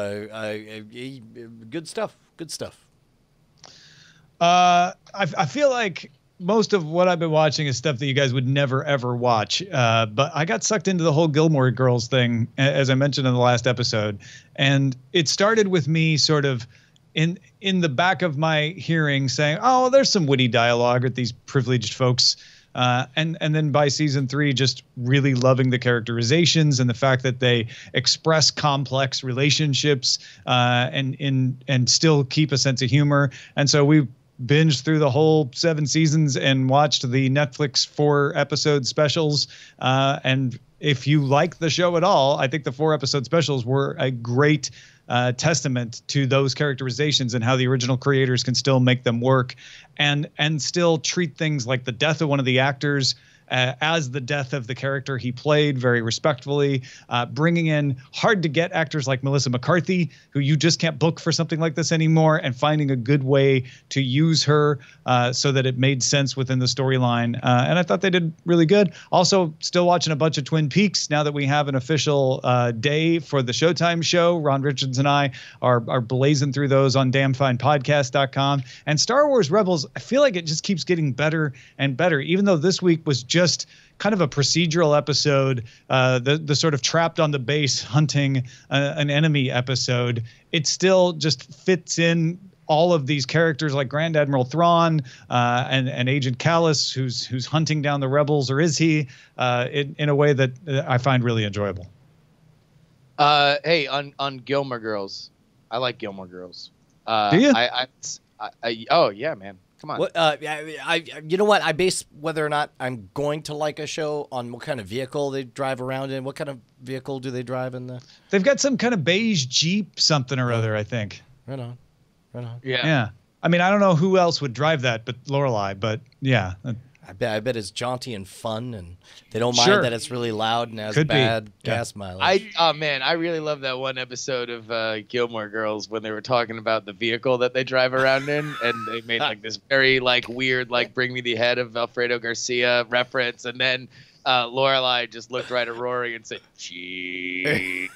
[SPEAKER 2] good stuff.
[SPEAKER 3] I feel like most of what I've been watching is stuff that you guys would never, ever watch. But I got sucked into the whole Gilmore Girls thing, as I mentioned in the last episode. And it started with me sort of in the back of my hearing saying, oh, there's some witty dialogue with these privileged folks. And then by season 3, just really loving the characterizations and the fact that they express complex relationships and still keep a sense of humor. And so we binged through the whole 7 seasons and watched the Netflix 4-episode specials. And if you like the show at all, I think the 4-episode specials were a great testament to those characterizations and how the original creators can still make them work and still treat things like the death of one of the actors as the death of the character he played very respectfully, bringing in hard to get actors like Melissa McCarthy, who you just can't book for something like this anymore, and finding a good way to use her so that it made sense within the storyline. And I thought they did really good. Also, still watching a bunch of Twin Peaks now that we have an official day for the Showtime show. Ron Richards and I are blazing through those on damnfinepodcast.com. And Star Wars Rebels, I feel like it just keeps getting better and better, even though this week was just kind of a procedural episode, the sort of trapped on the base hunting an enemy episode. It still just fits in all of these characters like Grand Admiral Thrawn and Agent Kallus, who's hunting down the rebels, or is he, in a way that I find really enjoyable.
[SPEAKER 4] Hey, on Gilmore Girls, I like Gilmore Girls.
[SPEAKER 3] Do you?
[SPEAKER 4] Oh yeah, man. Come on.
[SPEAKER 2] What, you know what? I base whether or not I'm going to like a show on what kind of vehicle they drive around in. What kind of vehicle do they drive in?
[SPEAKER 3] They've got some kind of beige Jeep something or other, I think.
[SPEAKER 2] Right on.
[SPEAKER 3] Yeah. I mean, I don't know who else would drive that but Lorelai, but yeah.
[SPEAKER 2] I bet it's jaunty and fun, and they don't mind that it's really loud and has bad gas mileage.
[SPEAKER 4] I really love that one episode of Gilmore Girls when they were talking about the vehicle that they drive around in, and they made like this very like weird like "Bring Me the Head" of Alfredo Garcia reference, and then Lorelai just looked right at Rory and said, "Gee."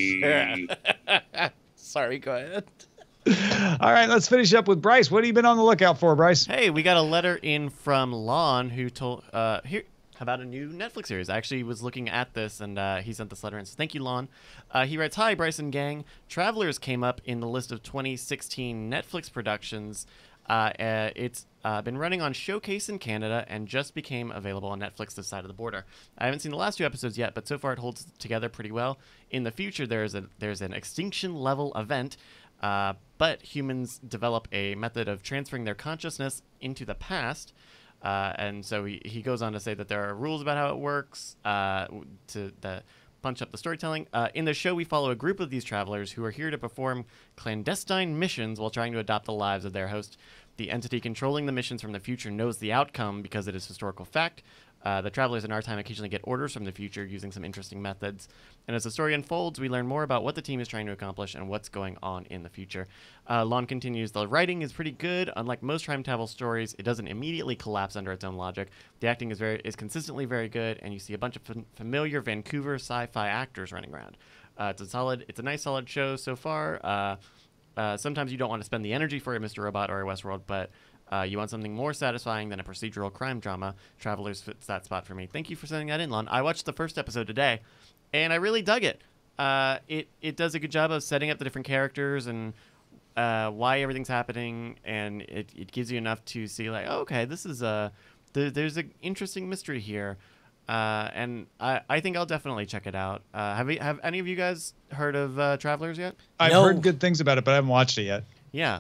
[SPEAKER 2] Sorry, go ahead.
[SPEAKER 3] All right, let's finish up with Bryce. What have you been on the lookout for, Bryce?
[SPEAKER 5] Hey, we got a letter in from Lon who told here about a new Netflix series. I actually was looking at this, and he sent this letter in. So thank you, Lon. He writes, "Hi, Bryce and gang. Travelers came up in the list of 2016 Netflix productions. It's been running on Showcase in Canada and just became available on Netflix this side of the border. I haven't seen the last 2 episodes yet, but so far it holds together pretty well. In the future, there's an extinction level event." But humans develop a method of transferring their consciousness into the past. And so he goes on to say that there are rules about how it works to punch up the storytelling. In the show, we follow a group of these travelers who are here to perform clandestine missions while trying to adopt the lives of their host. The entity controlling the missions from the future knows the outcome because it is historical fact. The travelers in our time occasionally get orders from the future using some interesting methods. And as the story unfolds, we learn more about what the team is trying to accomplish and what's going on in the future. Lon continues, the writing is pretty good. Unlike most time travel stories, it doesn't immediately collapse under its own logic. The acting is consistently very good, and you see a bunch of familiar Vancouver sci-fi actors running around. It's a nice solid show so far. Sometimes you don't want to spend the energy for a Mr. Robot or a Westworld, but you want something more satisfying than a procedural crime drama. Travelers fits that spot for me. Thank you for sending that in, Lon. I watched the first episode today, and I really dug it. It does a good job of setting up the different characters and why everything's happening, and it gives you enough to see, like, oh, okay, this is there's an interesting mystery here. And I think I'll definitely check it out. Have any of you guys heard of Travelers yet?
[SPEAKER 3] I've
[SPEAKER 2] No.
[SPEAKER 3] heard good things about it, but I haven't watched it yet.
[SPEAKER 5] Yeah,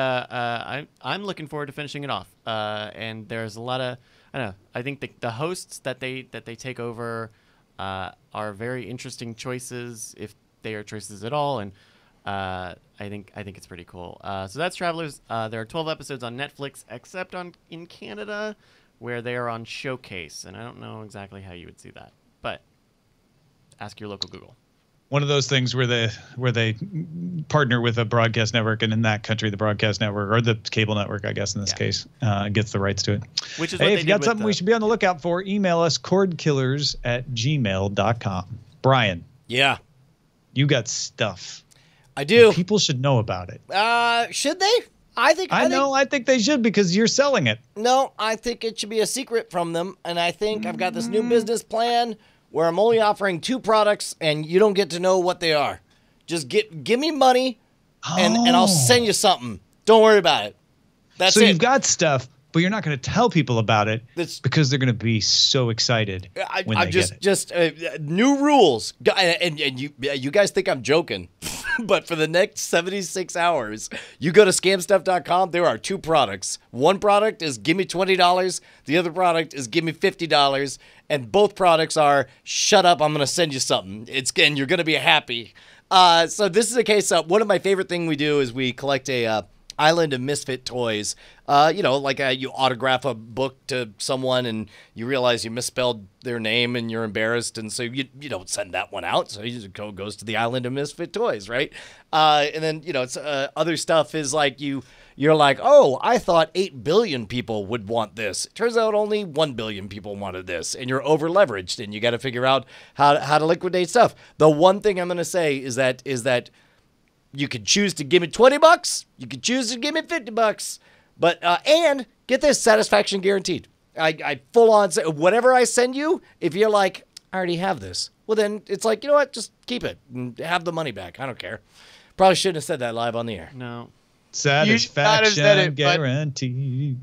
[SPEAKER 5] I'm looking forward to finishing it off. And there's a lot of, I don't know, I think the hosts that they take over are very interesting choices, if they are choices at all, and I think it's pretty cool. So that's Travelers. There are 12 episodes on Netflix, except in Canada, where they are on Showcase, and I don't know exactly how you would see that, but ask your local Google.
[SPEAKER 3] One of those things where they partner with a broadcast network, and in that country, the broadcast network, or the cable network, I guess in this case, gets the rights to it.
[SPEAKER 5] Which is
[SPEAKER 3] hey,
[SPEAKER 5] what
[SPEAKER 3] if
[SPEAKER 5] they
[SPEAKER 3] you
[SPEAKER 5] did
[SPEAKER 3] got
[SPEAKER 5] with
[SPEAKER 3] something we should be on the lookout for, email us cordkillers@gmail.com. Brian,
[SPEAKER 2] Yeah,
[SPEAKER 3] you got stuff.
[SPEAKER 2] I do.
[SPEAKER 3] People should know about it.
[SPEAKER 2] Should they? I think
[SPEAKER 3] they should, because you're selling it.
[SPEAKER 2] No, I think it should be a secret from them. And I think I've got this new business plan where I'm only offering 2 products and you don't get to know what they are. Just give me money and I'll send you something. Don't worry about it. That's
[SPEAKER 3] so
[SPEAKER 2] it.
[SPEAKER 3] you've got stuff, but you're not going to tell people about it because they're going to be so excited when they get it.
[SPEAKER 2] Just new rules. And you guys think I'm joking. But for the next 76 hours, you go to scamstuff.com. There are 2 products. One product is give me $20. The other product is give me $50. And both products are shut up, I'm going to send you something. And you're going to be happy. So this is a case of one of my favorite things we do is we collect a Island of Misfit Toys. You autograph a book to someone and you realize you misspelled their name and you're embarrassed, and so you don't send that one out. So you just goes to the Island of Misfit Toys, right? And then it's other stuff is like you're like, oh, I thought 8 billion people would want this. It turns out only 1 billion people wanted this, and you're over leveraged, and you got to figure out how to liquidate stuff. The one thing I'm going to say is that you could choose to give me $20. You could choose to give me $50. But and get this, satisfaction guaranteed. I full on say whatever I send you. If you're like, I already have this, well then it's like, you know what, just keep it and have the money back. I don't care. Probably shouldn't have said that live on the air.
[SPEAKER 5] No.
[SPEAKER 3] Satisfaction guaranteed.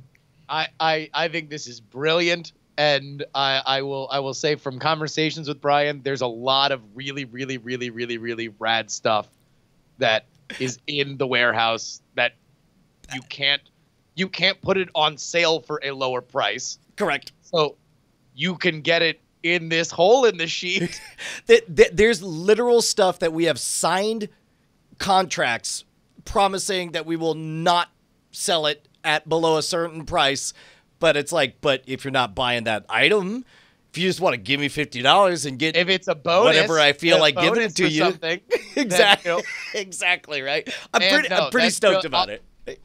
[SPEAKER 4] I think this is brilliant. And I will say from conversations with Brian, there's a lot of really, really, really, really, really rad stuff that is in the warehouse that you can't put it on sale for a lower price.
[SPEAKER 2] Correct.
[SPEAKER 4] So you can get it in this hole in the sheet.
[SPEAKER 2] There's literal stuff that we have signed contracts promising that we will not sell it at below a certain price. But it's like, but if you're not buying that item, if you just want to give me $50 and get,
[SPEAKER 4] if it's a bonus,
[SPEAKER 2] whatever I feel like giving it to you, exactly, exactly right. I'm pretty stoked about it.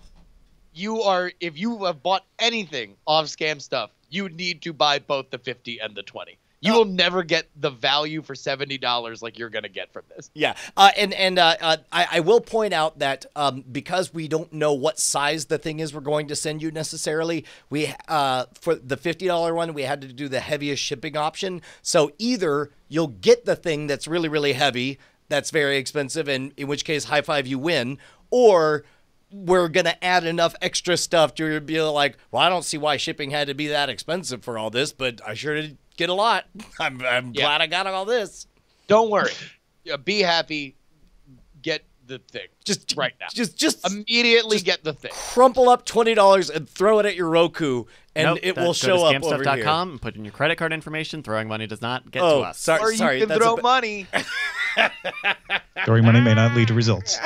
[SPEAKER 4] If you have bought anything off Scam Stuff, you need to buy both the 50 and the 20. You will never get the value for $70 like you're going to get from this.
[SPEAKER 2] Yeah. I will point out that because we don't know what size the thing is we're going to send you necessarily, we for the $50 one, we had to do the heaviest shipping option. So either you'll get the thing that's really, really heavy, that's very expensive, and in which case, high five, you win, or we're going to add enough extra stuff to be like, well, I don't see why shipping had to be that expensive for all this, but I sure did get a lot. I'm glad I got all this.
[SPEAKER 4] Don't worry. Be happy. Get the thing.
[SPEAKER 2] Just
[SPEAKER 4] right now.
[SPEAKER 2] Just
[SPEAKER 4] immediately get the thing.
[SPEAKER 2] Crumple up $20 and throw it at your Roku and
[SPEAKER 5] Nope,
[SPEAKER 2] it will
[SPEAKER 5] go
[SPEAKER 2] show
[SPEAKER 5] to
[SPEAKER 2] up over here.
[SPEAKER 5] scamstuff.com and put in your credit card information. Throwing money does not get to
[SPEAKER 2] Oh,
[SPEAKER 5] us.
[SPEAKER 2] sorry,
[SPEAKER 4] Or you can
[SPEAKER 2] that's
[SPEAKER 4] throw money.
[SPEAKER 3] Throwing money may not lead to results.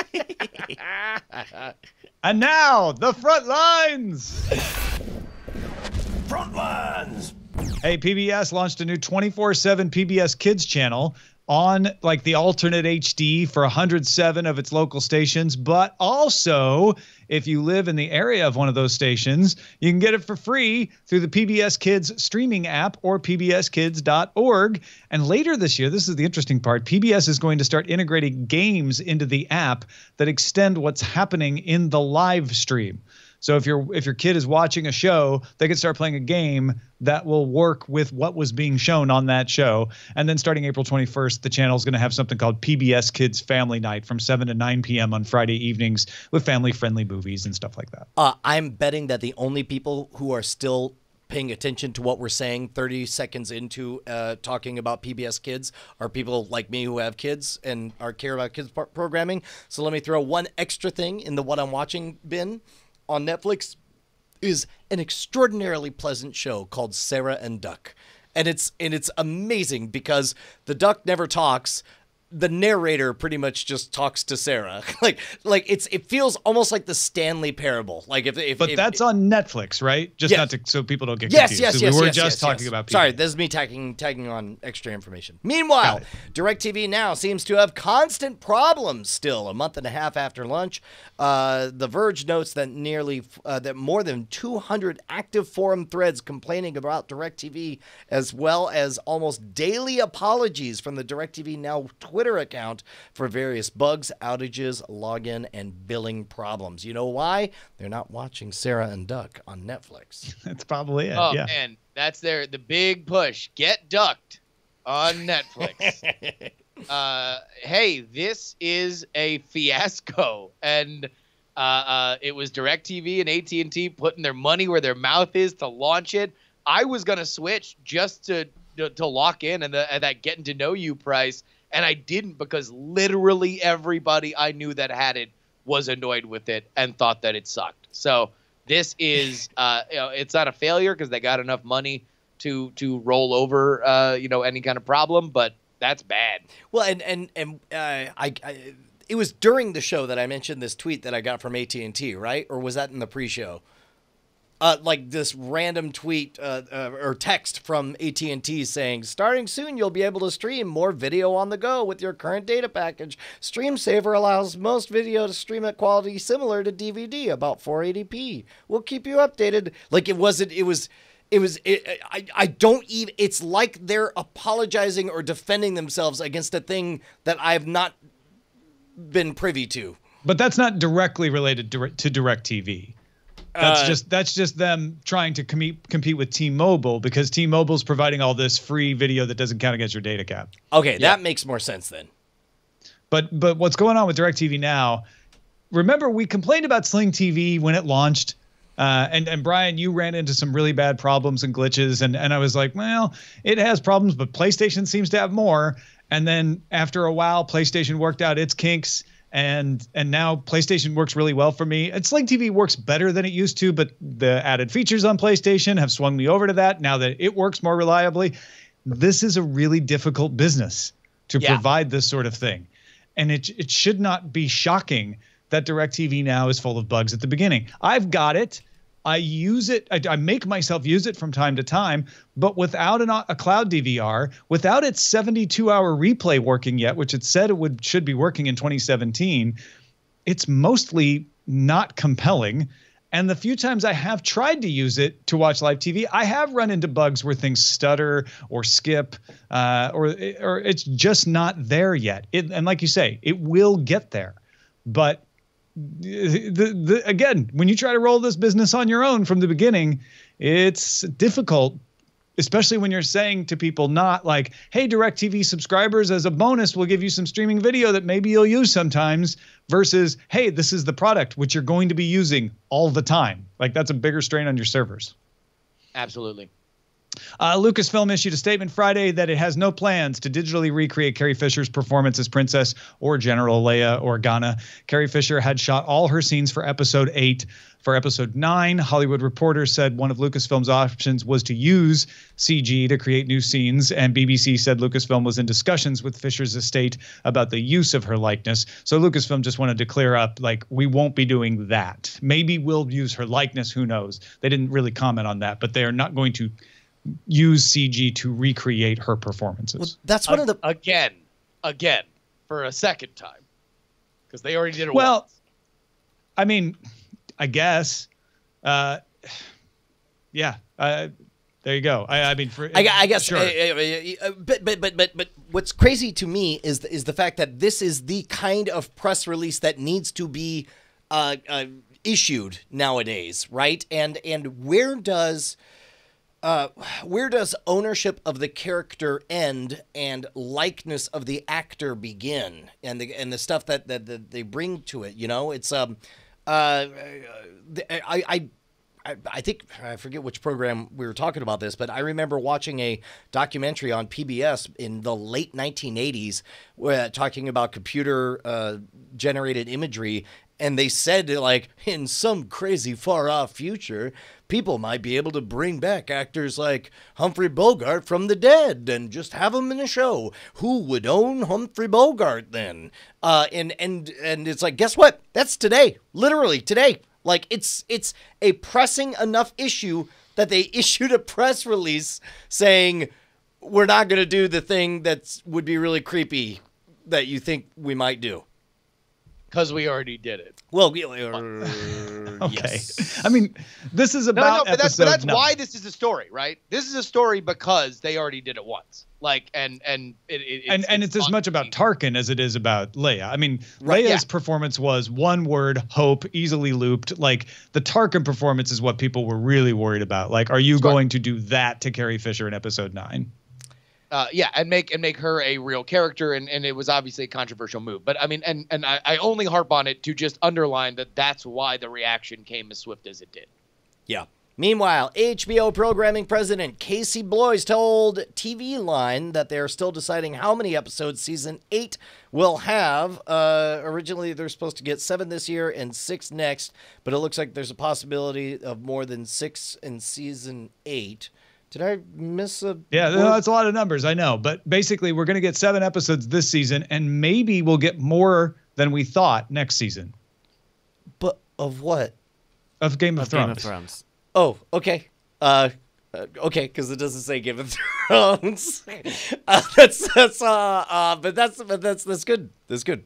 [SPEAKER 3] And now, the front lines.
[SPEAKER 6] Front lines.
[SPEAKER 3] Hey, PBS launched a new 24/7 PBS Kids channel on like the alternate HD for 107 of its local stations. But also, if you live in the area of one of those stations, you can get it for free through the PBS Kids streaming app or pbskids.org. And later this year, this is the interesting part, PBS is going to start integrating games into the app that extend what's happening in the live stream. So if your kid is watching a show, they can start playing a game that will work with what was being shown on that show. And then starting April 21st, the channel is going to have something called PBS Kids Family Night from 7 to 9 p.m. on Friday evenings with family-friendly movies and stuff like that.
[SPEAKER 2] I'm betting that the only people who are still paying attention to what we're saying 30 seconds into talking about PBS Kids are people like me who have kids and care about kids programming. So let me throw one extra thing in the what I'm watching bin. On Netflix is an extraordinarily pleasant show called Sarah and Duck. And it's amazing because the duck never talks. The narrator pretty much just talks to Sarah. like it feels almost like the Stanley Parable. Like
[SPEAKER 3] But that's on Netflix, right? Just not to so people don't get
[SPEAKER 2] yes,
[SPEAKER 3] confused.
[SPEAKER 2] yes,
[SPEAKER 3] So
[SPEAKER 2] yes.
[SPEAKER 3] we were
[SPEAKER 2] yes,
[SPEAKER 3] just
[SPEAKER 2] yes,
[SPEAKER 3] talking
[SPEAKER 2] yes.
[SPEAKER 3] about PBS.
[SPEAKER 2] Sorry, this is me tagging on extra information. Meanwhile, DirecTV Now seems to have constant problems still. A month and a half after launch, The Verge notes that that more than 200 active forum threads complaining about DirecTV, as well as almost daily apologies from the DirecTV Now Twitter account for various bugs, outages, login, and billing problems. You know why? They're not watching Sarah and Duck on Netflix.
[SPEAKER 3] That's probably it.
[SPEAKER 4] Oh
[SPEAKER 3] yeah.
[SPEAKER 4] man, that's the big push. Get Ducked on Netflix. Hey, this is a fiasco, and it was DirecTV and AT&T putting their money where their mouth is to launch it. I was gonna switch just to lock in and that getting to know you price. And I didn't because literally everybody I knew that had it was annoyed with it and thought that it sucked. So this is, it's not a failure because they got enough money to roll over, any kind of problem, but that's bad.
[SPEAKER 2] Well, and it was during the show that I mentioned this tweet that I got from AT&T, right? Or was that in the pre-show? Like this random tweet or text from AT&T saying, starting soon, you'll be able to stream more video on the go with your current data package. Stream Saver allows most video to stream at quality similar to DVD, about 480p. We'll keep you updated. Like I don't even, it's like they're apologizing or defending themselves against a thing that I've not been privy to.
[SPEAKER 3] But that's not directly related to DirecTV. That's just them trying to compete with T-Mobile because T-Mobile's providing all this free video that doesn't count against your data cap.
[SPEAKER 2] Okay, that makes more sense then.
[SPEAKER 3] But what's going on with DirecTV Now? Remember, we complained about Sling TV when it launched, and Brian, you ran into some really bad problems and glitches, and I was like, well, it has problems, but PlayStation seems to have more. And then after a while, PlayStation worked out its kinks. And now PlayStation works really well for me. And Sling TV works better than it used to, but the added features on PlayStation have swung me over to that now that it works more reliably. This is a really difficult business to provide this sort of thing. And it should not be shocking that DirecTV Now is full of bugs at the beginning. I've got it. I use it. I make myself use it from time to time, but without a cloud DVR, without its 72-hour replay working yet, which it said should be working in 2017, it's mostly not compelling. And the few times I have tried to use it to watch live TV, I have run into bugs where things stutter or skip, or it's just not there yet. And like you say, it will get there, but again, when you try to roll this business on your own from the beginning, it's difficult, especially when you're saying to people not like, hey, DirecTV subscribers, as a bonus, we'll give you some streaming video that maybe you'll use sometimes, versus, hey, this is the product which you're going to be using all the time. Like, that's a bigger strain on your servers.
[SPEAKER 4] Absolutely.
[SPEAKER 3] Lucasfilm issued a statement Friday that it has no plans to digitally recreate Carrie Fisher's performance as Princess or General Leia Organa. Carrie Fisher had shot all her scenes for Episode 8. For Episode 9, Hollywood Reporter said one of Lucasfilm's options was to use CG to create new scenes, and BBC said Lucasfilm was in discussions with Fisher's estate about the use of her likeness. So Lucasfilm just wanted to clear up, like, we won't be doing that. Maybe we'll use her likeness, who knows? They didn't really comment on that, but they are not going to use CG to recreate her performances.
[SPEAKER 2] Well, that's one of the
[SPEAKER 4] again for a second time, because they already did it
[SPEAKER 3] well,
[SPEAKER 4] once.
[SPEAKER 3] I mean, I guess, yeah. There you go. I mean,
[SPEAKER 2] I guess,
[SPEAKER 3] sure.
[SPEAKER 2] but what's crazy to me is the fact that this is the kind of press release that needs to be issued nowadays, right? And where does ownership of the character end and likeness of the actor begin? And the stuff that they bring to it, you know, it's I think, I forget which program we were talking about this, but I remember watching a documentary on PBS in the late 1980s talking about computer generated imagery. And they said, like, in some crazy far-off future, people might be able to bring back actors like Humphrey Bogart from the dead and just have them in a show. Who would own Humphrey Bogart then? And it's like, guess what? That's today. Literally today. Like, it's a pressing enough issue that they issued a press release saying, we're not going to do the thing that would be really creepy that you think we might do.
[SPEAKER 4] Because we already did it.
[SPEAKER 2] Well,
[SPEAKER 3] Okay.
[SPEAKER 2] yes.
[SPEAKER 3] I mean, this is about
[SPEAKER 4] but that's
[SPEAKER 3] episode 9.
[SPEAKER 4] why this is a story, right? This is a story because they already did it once. Like, and it's
[SPEAKER 3] as much about Tarkin as it is about Leia. I mean,
[SPEAKER 2] Right,
[SPEAKER 3] Leia's
[SPEAKER 2] yeah.
[SPEAKER 3] performance was one word, hope, easily looped. Like, the Tarkin performance is what people were really worried about. Like, are you going to do that to Carrie Fisher in episode 9?
[SPEAKER 4] Yeah, and make her a real character, and it was obviously a controversial move. But I mean, and I only harp on it to just underline that that's why the reaction came as swift as it did.
[SPEAKER 2] Yeah. Meanwhile, HBO programming president Casey Bloys told TV Line that they're still deciding how many episodes season 8 will have. Originally, they're supposed to get 7 this year and 6 next, but it looks like there's a possibility of more than 6 in season 8. Did I miss a...
[SPEAKER 3] Yeah, no, that's a lot of numbers, I know. But basically, we're going to get 7 episodes this season, and maybe we'll get more than we thought next season.
[SPEAKER 2] But of what?
[SPEAKER 3] Of Game of Thrones.
[SPEAKER 5] Game of Thrones.
[SPEAKER 2] Oh, okay. Okay, because it doesn't say Game of Thrones. But that's good. That's good.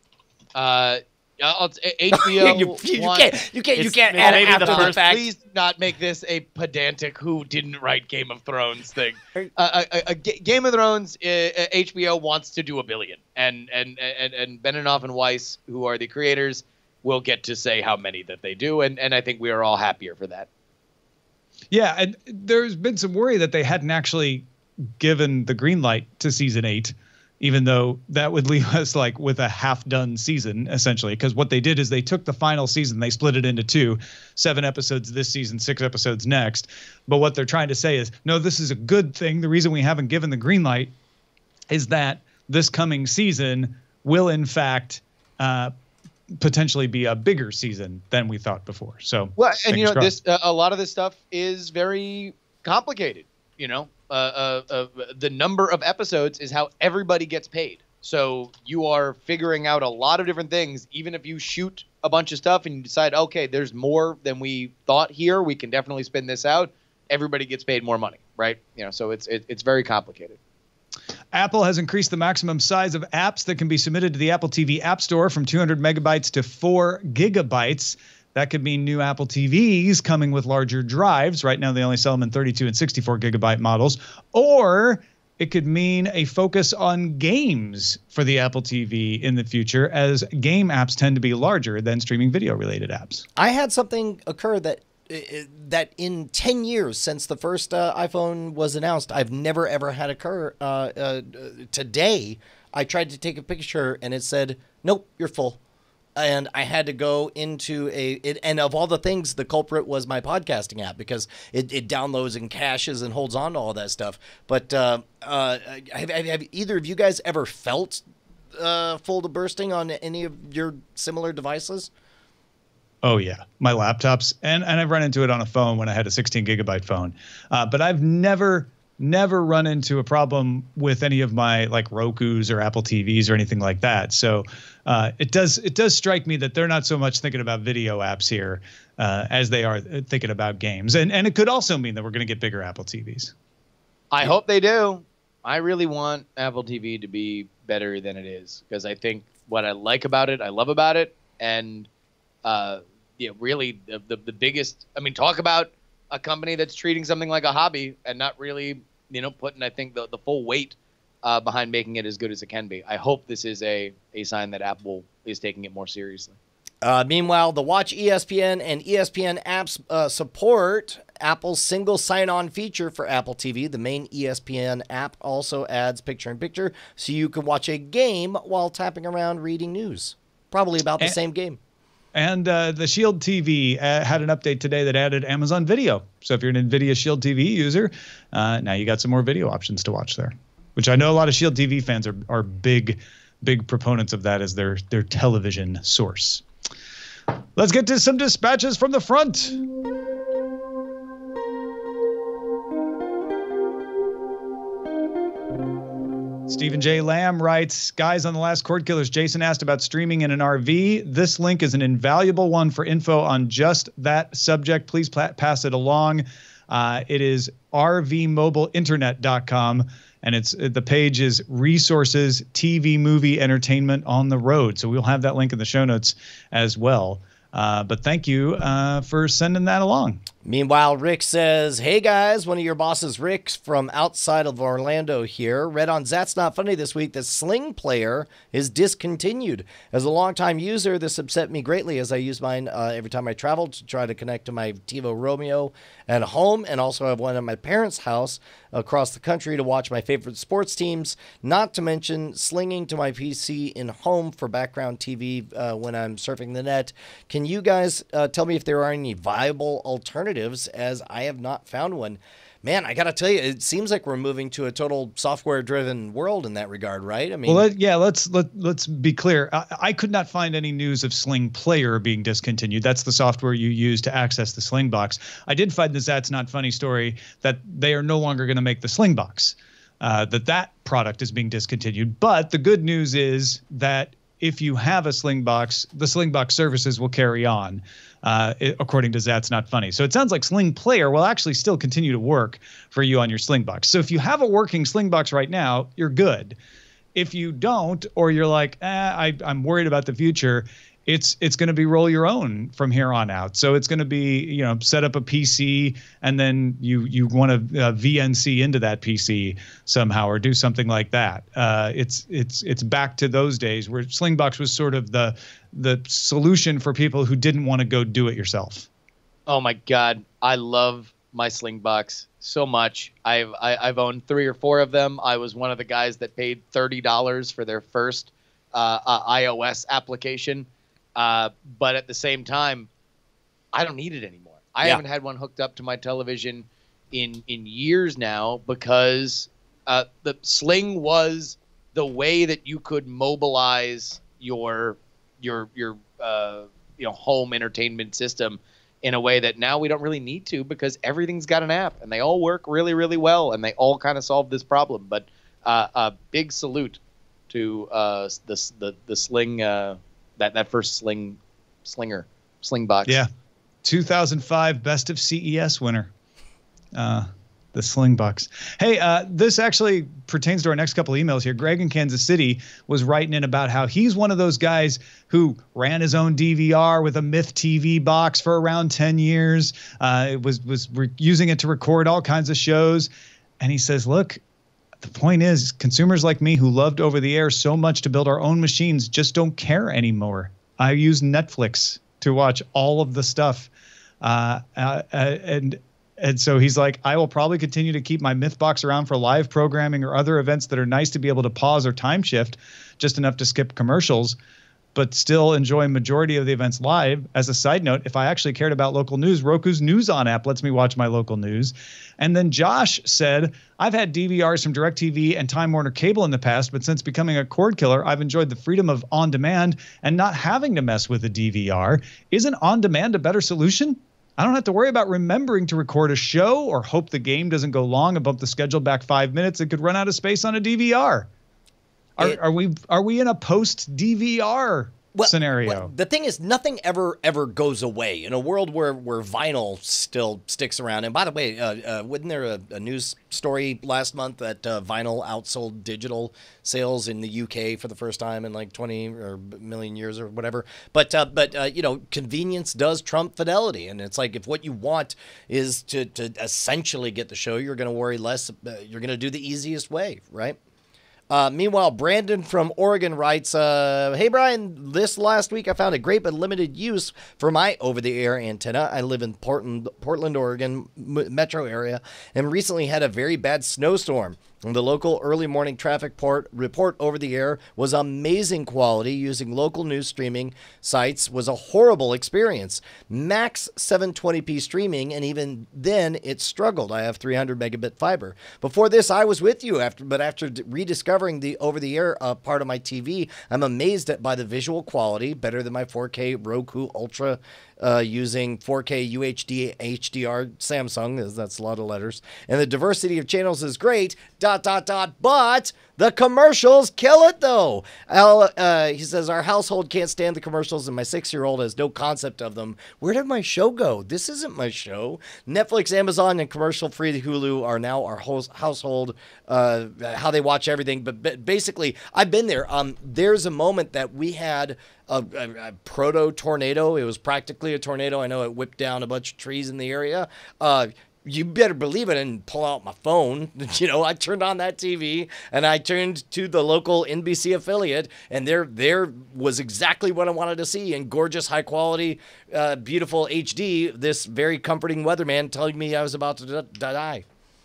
[SPEAKER 4] HBO.
[SPEAKER 2] You can't
[SPEAKER 5] It's
[SPEAKER 2] add
[SPEAKER 5] maybe
[SPEAKER 2] it after
[SPEAKER 5] the
[SPEAKER 2] the
[SPEAKER 5] first-
[SPEAKER 2] fact.
[SPEAKER 4] Please do not make this a pedantic who didn't write Game of Thrones thing. Game of Thrones, HBO wants to do $1 billion, and Benioff and Weiss, who are the creators, will get to say how many that they do, and I think we are all happier for that.
[SPEAKER 3] Yeah, and there's been some worry that they hadn't actually given the green light to season 8, even though that would leave us like with a half-done season, essentially. Because what they did is they took the final season, they split it into 2, 7 episodes this season, 6 episodes next. But what they're trying to say is, no, this is a good thing. The reason we haven't given the green light is that this coming season will, in fact, potentially be a bigger season than we thought before. So,
[SPEAKER 4] well, and you know,
[SPEAKER 3] crossed.
[SPEAKER 4] a lot of this stuff is very complicated. You know, the number of episodes is how everybody gets paid. So you are figuring out a lot of different things. Even if you shoot a bunch of stuff and you decide, okay, there's more than we thought here, we can definitely spin this out. Everybody gets paid more money, right? You know, so it's very complicated.
[SPEAKER 3] Apple has increased the maximum size of apps that can be submitted to the Apple TV App Store from 200 megabytes to 4 gigabytes. That could mean new Apple TVs coming with larger drives. Right now, they only sell them in 32 and 64 gigabyte models. Or it could mean a focus on games for the Apple TV in the future, as game apps tend to be larger than streaming video-related apps. I
[SPEAKER 2] had something occur that in 10 years since the first iPhone was announced, I've never, ever had occur. Today, I tried to take a picture, and it said, nope, you're full. and I had to go into and of all the things, the culprit was my podcasting app because it downloads and caches and holds on to all that stuff. But have either of you guys ever felt full to bursting on any of your similar devices?
[SPEAKER 3] Oh yeah, my laptops, and I've run into it on a phone when I had a 16 gigabyte phone, but I've never run into a problem with any of my like Roku's or Apple TVs or anything like that. So it does strike me that they're not so much thinking about video apps here as they are thinking about games, and it could also mean that we're going to get bigger Apple TVs.
[SPEAKER 4] I hope they do. I really want Apple TV to be better than it is because I think what I like about it, I love about it, and really the biggest. I mean, talk about a company that's treating something like a hobby and not really, putting, I think, the full weight behind making it as good as it can be. I hope this is a sign that Apple is taking it more seriously.
[SPEAKER 2] Meanwhile, the Watch ESPN and ESPN apps support Apple's single sign-on feature for Apple TV. The main ESPN app also adds picture-in-picture, so you can watch a game while tapping around reading news. Probably about the same game.
[SPEAKER 3] And the Shield TV had an update today that added Amazon Video. So if you're an NVIDIA Shield TV user, now you got some more video options to watch there, which I know a lot of Shield TV fans are big proponents of that as their television source. Let's get to some dispatches from the front. Stephen J. Lamb writes, guys, on the last Cord Killers, Jason asked about streaming in an RV. This link is an invaluable one for info on just that subject. Please pass it along. It is rvmobileinternet.com, and the page is resources, TV, movie, entertainment on the road. So we'll have that link in the show notes as well. But thank you for sending that along.
[SPEAKER 2] Meanwhile, Rick says, hey guys, one of your bosses, Rick, from outside of Orlando here, read on That's Not Funny this week that Sling Player is discontinued. As a longtime user, this upset me greatly as I use mine every time I travel to try to connect to my TiVo Romeo at home, and also I have one at my parents' house across the country to watch my favorite sports teams, not to mention slinging to my PC in home for background TV when I'm surfing the net. Can you guys tell me if there are any viable alternatives, as I have not found one? Man, I got to tell you, it seems like we're moving to a total software-driven world in that regard, right? I mean,
[SPEAKER 3] well, let's be clear. I could not find any news of Sling Player being discontinued. That's the software you use to access the Sling Box. I did find the That's Not Funny story that they are no longer going to make the Sling Box, that product is being discontinued. But the good news is that if you have a Sling Box, the Sling Box services will carry on. According to That's Not Funny. So it sounds like Sling Player will actually still continue to work for you on your Sling Box. So if you have a working Sling Box right now, you're good. If you don't, or you're like, I'm worried about the future, it's going to be roll your own from here on out. So it's going to be, set up a PC and then you want to VNC into that PC somehow or do something like that. It's back to those days where Slingbox was sort of the solution for people who didn't want to go do it yourself.
[SPEAKER 4] Oh my God, I love my Slingbox so much. I've owned 3 or 4 of them. I was one of the guys that paid $30 for their first iOS application. But at the same time, I don't need it anymore. I haven't had one hooked up to my television in years now because the Sling was the way that you could mobilize your home entertainment system in a way that now we don't really need to because everything's got an app and they all work really, really well and they all kind of solve this problem. But a big salute to the Sling. That first Sling Box.
[SPEAKER 3] Yeah. 2005 Best of CES winner. The Sling Box. Hey, this actually pertains to our next couple of emails here. Greg in Kansas City was writing in about how he's one of those guys who ran his own DVR with a Myth TV box for around 10 years. Was using it to record all kinds of shows. And he says, look, the point is, consumers like me who loved over-the-air so much to build our own machines just don't care anymore. I use Netflix to watch all of the stuff. And so he's like, I will probably continue to keep my Mythbox around for live programming or other events that are nice to be able to pause or time shift just enough to skip commercials. but still enjoy majority of the events live. As a side note, if I actually cared about local news, Roku's News On app lets me watch my local news. And then Josh said, I've had DVRs from DirecTV and Time Warner Cable in the past, but since becoming a cord killer, I've enjoyed the freedom of on-demand and not having to mess with a DVR. Isn't on-demand a better solution? I don't have to worry about remembering to record a show or hope the game doesn't go long and bump the schedule back 5 minutes. It could run out of space on a DVR. Are we in a post DVR scenario?
[SPEAKER 2] Well, the thing is, nothing ever goes away in a world where vinyl still sticks around. And by the way, wasn't there a news story last month that vinyl outsold digital sales in the UK for the first time in like 20 or million years or whatever? But you know, convenience does trump fidelity, and it's like if what you want is to essentially get the show, you're going to worry less. You're going to do the easiest way, right? Meanwhile, Brandon from Oregon writes, hey, Brian, this last week I found a great but limited use for my over-the-air antenna. I live in Portland, Oregon metro area and recently had a very bad snowstorm. The local early morning traffic report over the air was amazing quality. Using local news streaming sites was a horrible experience. Max 720p streaming, and even then it struggled. I have 300 megabit fiber. Before this, I was with you, but after rediscovering the over-the-air part of my TV, I'm amazed by the visual quality, better than my 4K Roku Ultra using 4K UHD HDR Samsung, that's a lot of letters, and the diversity of channels is great, ... but the commercials kill it, though. He says, our household can't stand the commercials, and my 6-year-old has no concept of them. Where did my show go? This isn't my show. Netflix, Amazon, and commercial-free Hulu are now our household, how they watch everything. But basically, I've been there. There's a moment that we had a proto-tornado. It was practically a tornado. I know it whipped down a bunch of trees in the area. You better believe it, and pull out my phone. You know, I turned on that TV and I turned to the local NBC affiliate, and there was exactly what I wanted to see in gorgeous, high quality, beautiful HD. This very comforting weatherman telling me I was about to die.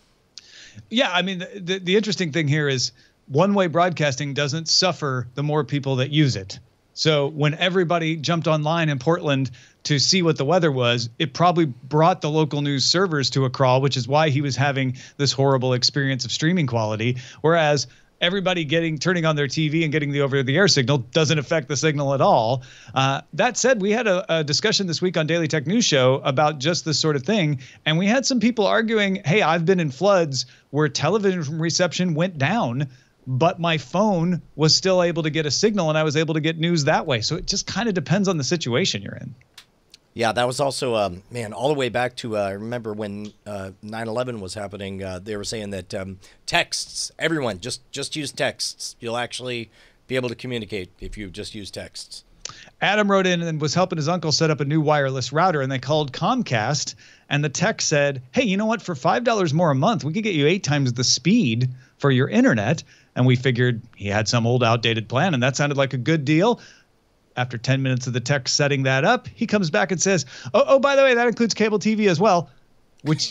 [SPEAKER 3] Yeah, I mean, the interesting thing here is one-way broadcasting doesn't suffer the more people that use it. So when everybody jumped online in Portland to see what the weather was, it probably brought the local news servers to a crawl, which is why he was having this horrible experience of streaming quality. Whereas everybody turning on their TV and getting the over-the-air signal doesn't affect the signal at all. That said, we had a discussion this week on Daily Tech News Show about just this sort of thing. And we had some people arguing, hey, I've been in floods where television reception went down, but my phone was still able to get a signal and I was able to get news that way. So it just kind of depends on the situation you're in.
[SPEAKER 2] Yeah, that was also, man, all the way back to, I remember when 9/11 was happening, they were saying that texts, everyone, just use texts. You'll actually be able to communicate if you just use texts.
[SPEAKER 3] Adam wrote in and was helping his uncle set up a new wireless router, and they called Comcast, and the tech said, hey, you know what, for $5 more a month, we could get you 8 times the speed for your internet. And we figured he had some old outdated plan, and that sounded like a good deal. After 10 minutes of the tech setting that up, he comes back and says, oh, by the way, that includes cable TV as well, which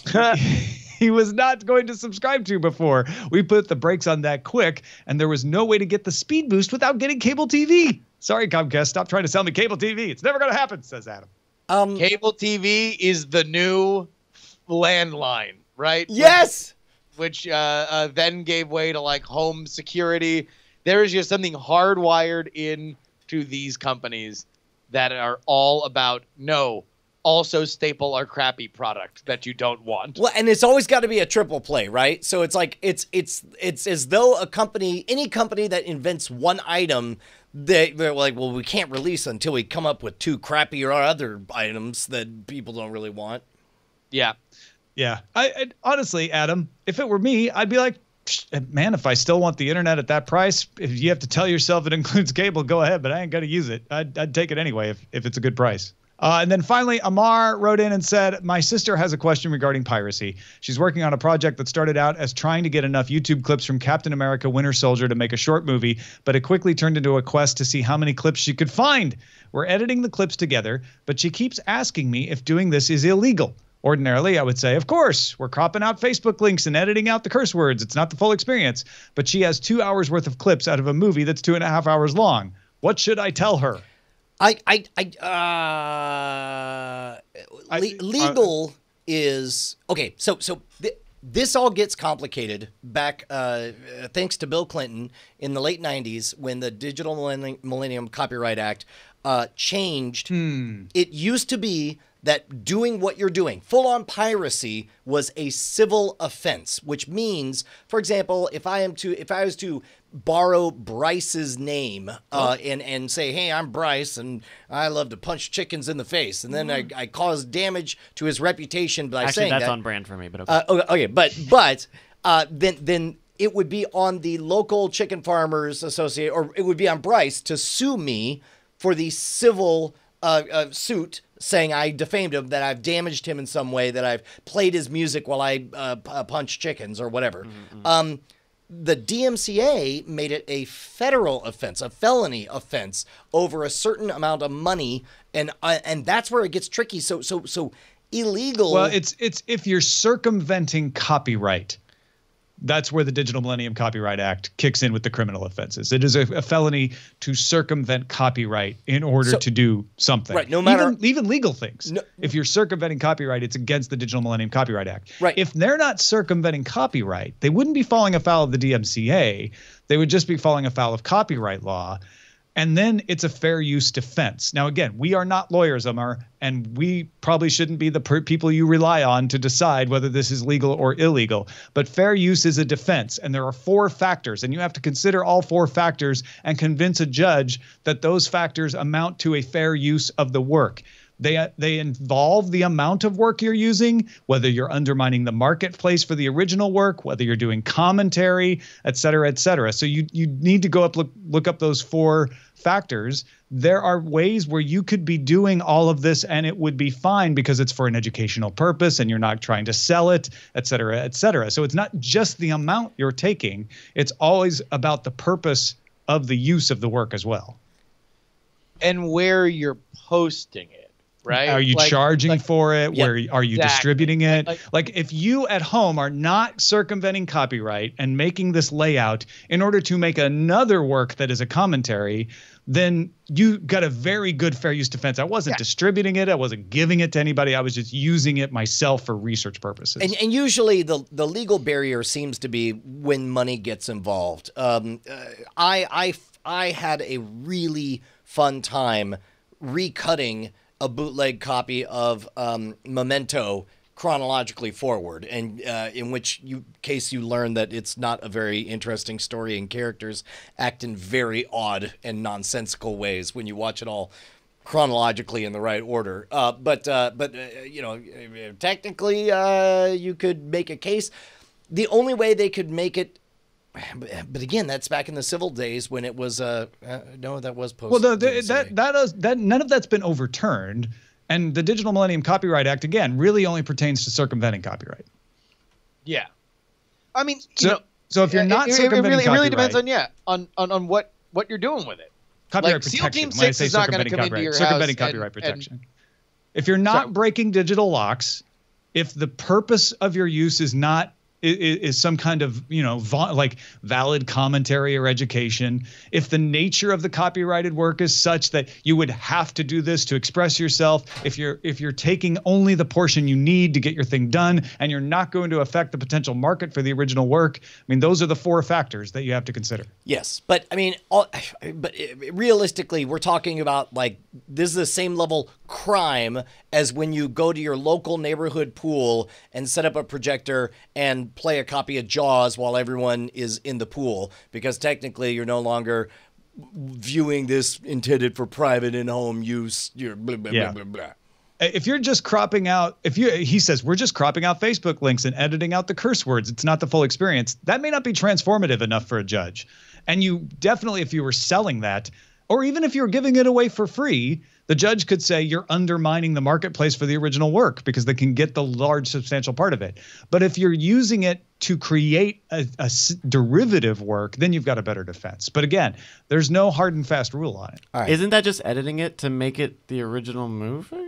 [SPEAKER 3] he was not going to subscribe to before. We put the brakes on that quick, and there was no way to get the speed boost without getting cable TV. Sorry, Comcast, stop trying to sell me cable TV. It's never going to happen, says Adam.
[SPEAKER 4] Cable TV is the new landline, right?
[SPEAKER 2] Yes!
[SPEAKER 4] Which then gave way to like home security. There is just something hardwired into these companies that are all about, no, also staple our crappy product that you don't want.
[SPEAKER 2] Well, and it's always got to be a triple play, right? So it's like it's as though any company that invents one item, they're like, well, we can't release until we come up with 2 crappy or other items that people don't really want.
[SPEAKER 4] Yeah.
[SPEAKER 3] Yeah. I honestly, Adam, if it were me, I'd be like, man, if I still want the internet at that price, if you have to tell yourself it includes cable, go ahead, but I ain't going to use it. I'd take it anyway if it's a good price. And then finally, Amar wrote in and said, my sister has a question regarding piracy. She's working on a project that started out as trying to get enough YouTube clips from Captain America Winter Soldier to make a short movie, but it quickly turned into a quest to see how many clips she could find. We're editing the clips together, but she keeps asking me if doing this is illegal. Ordinarily, I would say, of course, we're cropping out Facebook links and editing out the curse words. It's not the full experience. But she has 2 hours worth of clips out of a movie that's 2.5 hours long. What should I tell her?
[SPEAKER 2] Legal is okay. So this all gets complicated back thanks to Bill Clinton in the late 90s when the Digital Millennium Copyright Act changed. It used to be that doing what you're doing, full-on piracy, was a civil offense, which means, for example, if I was to borrow Bryce's name and say, hey, I'm Bryce and I love to punch chickens in the face, and then I cause damage to his reputation by saying that.
[SPEAKER 5] Actually, that's on brand for me, but okay.
[SPEAKER 2] Okay, but then it would be on the local chicken farmers associate, or it would be on Bryce to sue me for the civil suit saying I defamed him, that I've damaged him in some way, that I've played his music while I punch chickens or whatever. The DMCA made it a federal offense, a felony offense over a certain amount of money, and that's where it gets tricky. So illegal.
[SPEAKER 3] Well, it's if you're circumventing copyright. That's where the Digital Millennium Copyright Act kicks in with the criminal offenses. It is a felony to circumvent copyright in order to do something.
[SPEAKER 2] Right, no matter
[SPEAKER 3] even legal things. No, if you're circumventing copyright, it's against the Digital Millennium Copyright Act.
[SPEAKER 2] Right.
[SPEAKER 3] If they're not circumventing copyright, they wouldn't be falling afoul of the DMCA. They would just be falling afoul of copyright law. And then it's a fair use defense. Now, again, we are not lawyers, Amar, and we probably shouldn't be the people you rely on to decide whether this is legal or illegal. But fair use is a defense, and there are 4 factors, and you have to consider all 4 factors and convince a judge that those factors amount to a fair use of the work. They involve the amount of work you're using, whether you're undermining the marketplace for the original work, whether you're doing commentary, et cetera, et cetera. So you need to go up, look up those 4 factors. There are ways where you could be doing all of this and it would be fine because it's for an educational purpose and you're not trying to sell it, et cetera, et cetera. So it's not just the amount you're taking. It's always about the purpose of the use of the work as well.
[SPEAKER 4] And where you're posting it. Right?
[SPEAKER 3] Are you charging for it?
[SPEAKER 2] Yeah,
[SPEAKER 3] Where are you distributing it? Like if you at home are not circumventing copyright and making this layout in order to make another work that is a commentary, then you got a very good fair use defense. I wasn't distributing it. I wasn't giving it to anybody. I was just using it myself for research purposes.
[SPEAKER 2] And usually the legal barrier seems to be when money gets involved. I had a really fun time recutting a bootleg copy of Memento chronologically forward, and in which case you learn that it's not a very interesting story and characters act in very odd and nonsensical ways when you watch it all chronologically in the right order. But you know, technically you could make a case. The only way they could make it, but again, that's back in the civil days when it was no, that was post.
[SPEAKER 3] Well, that none of that's been overturned, and the Digital Millennium Copyright Act again really only pertains to circumventing copyright.
[SPEAKER 4] Yeah, I mean,
[SPEAKER 3] so if you're not circumventing
[SPEAKER 4] it really depends on what you're doing with it.
[SPEAKER 3] Copyright
[SPEAKER 4] like,
[SPEAKER 3] protection.
[SPEAKER 4] SEAL Team
[SPEAKER 3] When I
[SPEAKER 4] 6
[SPEAKER 3] say
[SPEAKER 4] is not going to come into your house
[SPEAKER 3] circumventing copyright protection. If you're not breaking digital locks, if the purpose of your use is not is some kind of, you know, like valid commentary or education, if the nature of the copyrighted work is such that you would have to do this to express yourself, if you're taking only the portion you need to get your thing done and you're not going to affect the potential market for the original work, I mean, those are the 4 factors that you have to consider.
[SPEAKER 2] Yes, but I mean, but realistically, we're talking about like this is the same level crime as when you go to your local neighborhood pool and set up a projector and play a copy of Jaws while everyone is in the pool, because technically you're no longer viewing this intended for private and home use. You're blah, blah, blah, blah, blah.
[SPEAKER 3] If you're just cropping out, he says, we're just cropping out Facebook links and editing out the curse words, it's not the full experience. That may not be transformative enough for a judge. And you definitely, if you were selling that, or even if you're giving it away for free, the judge could say you're undermining the marketplace for the original work because they can get the large substantial part of it. But if you're using it to create a derivative work, then you've got a better defense. But again, there's no hard and fast rule on it.
[SPEAKER 2] All right.
[SPEAKER 5] Isn't that just editing it to make it the original movie?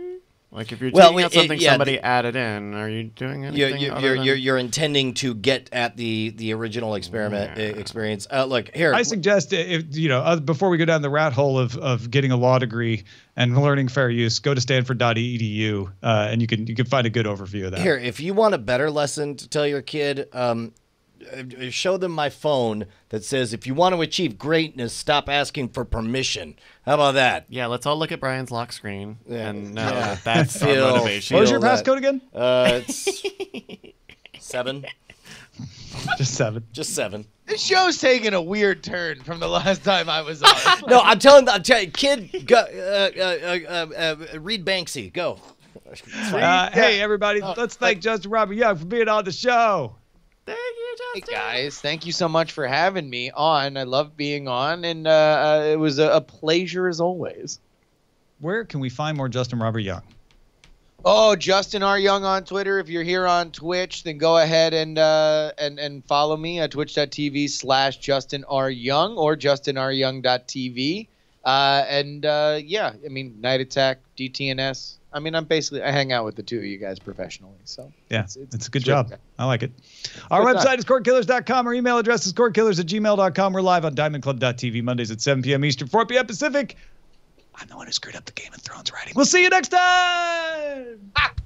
[SPEAKER 5] Like if you're
[SPEAKER 2] Well,
[SPEAKER 5] taking out
[SPEAKER 2] it-
[SPEAKER 5] something
[SPEAKER 2] yeah,
[SPEAKER 5] somebody added in, are you doing anything?
[SPEAKER 2] You're intending to get at the original experience. Look here.
[SPEAKER 3] I suggest if before we go down the rat hole of getting a law degree and learning fair use, go to stanford.edu and you can find a good overview of that.
[SPEAKER 2] Here, if you want a better lesson to tell your kid, show them my phone that says, if you want to achieve greatness, stop asking for permission. How about that?
[SPEAKER 5] Yeah, let's all look at Brian's lock screen and know
[SPEAKER 2] Yeah.
[SPEAKER 5] that that's our
[SPEAKER 2] Feel-
[SPEAKER 5] motivation.
[SPEAKER 3] What was your
[SPEAKER 2] feel that.
[SPEAKER 3] passcode again?
[SPEAKER 2] It's 7.
[SPEAKER 3] Just 7.
[SPEAKER 2] Just 7.
[SPEAKER 4] This show's taking a weird turn from the last time I was on.
[SPEAKER 2] No, I'm telling kid, go, read Banksy. Go.
[SPEAKER 3] Hey, everybody, let's thank Justin Robert Young for being on the show.
[SPEAKER 5] Thank you,
[SPEAKER 4] Hey
[SPEAKER 5] Justin.
[SPEAKER 4] guys, thank you so much for having me on. I love being on, and it was a pleasure as always.
[SPEAKER 3] Where can we find more Justin Robert Young?
[SPEAKER 4] Oh, Justin R. Young on Twitter. If you're here on Twitch, then go ahead and follow me at twitch.tv/Justin R. Young or justinryoung.tv. Yeah, I mean, Night Attack, DTNS. I mean, I hang out with the two of you guys professionally. So
[SPEAKER 3] Yeah, it's a good
[SPEAKER 4] really
[SPEAKER 3] job.
[SPEAKER 4] good.
[SPEAKER 3] I like it. Our
[SPEAKER 4] Good
[SPEAKER 3] website
[SPEAKER 4] time.
[SPEAKER 3] is courtkillers.com. Our email address is courtkillers@gmail.com. We're live on diamondclub.tv Mondays at 7 p.m. Eastern, 4 p.m. Pacific. I'm the one who screwed up the Game of Thrones writing. We'll see you next time.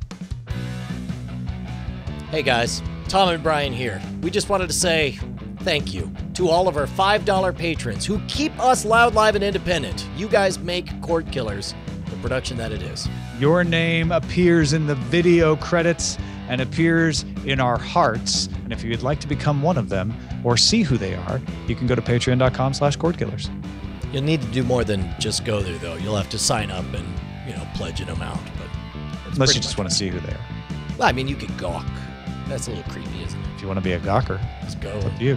[SPEAKER 2] Hey guys, Tom and Brian here. We just wanted to say thank you to all of our $5 patrons who keep us loud, live, and independent. You guys make Court Killers the production that it is.
[SPEAKER 3] Your name appears in the video credits and appears in our hearts. And if you'd like to become one of them or see who they are, you can go to patreon.com/courtkillers.
[SPEAKER 2] You'll need to do more than just go there, though. You'll have to sign up and, pledge an amount. But that's
[SPEAKER 3] Unless
[SPEAKER 2] pretty
[SPEAKER 3] you just
[SPEAKER 2] much
[SPEAKER 3] want to see who they are.
[SPEAKER 2] it. Well, I mean, you could gawk. That's a little creepy, isn't it?
[SPEAKER 3] If you want to be a gawker,
[SPEAKER 2] Let's go.
[SPEAKER 3] it's up to you.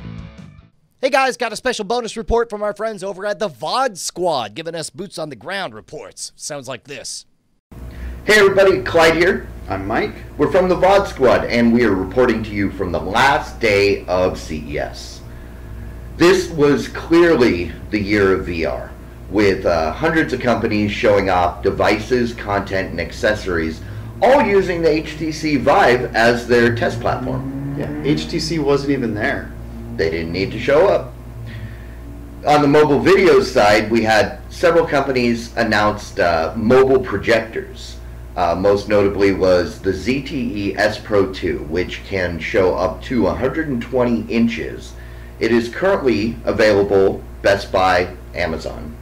[SPEAKER 2] Hey guys, got a special bonus report from our friends over at the VOD Squad, giving us boots on the ground reports. Sounds like this.
[SPEAKER 6] Hey everybody, Clyde here. I'm Mike. We're from the VOD Squad, and we are reporting to you from the last day of CES. This was clearly the year of VR, with hundreds of companies showing off devices, content, and accessories, all using the HTC Vive as their test platform.
[SPEAKER 7] Yeah, HTC wasn't even there.
[SPEAKER 6] They didn't need to show up. On the mobile video side, we had several companies announced mobile projectors. Most notably was the ZTE S Pro 2, which can show up to 120 inches. It is currently available Best Buy, Amazon.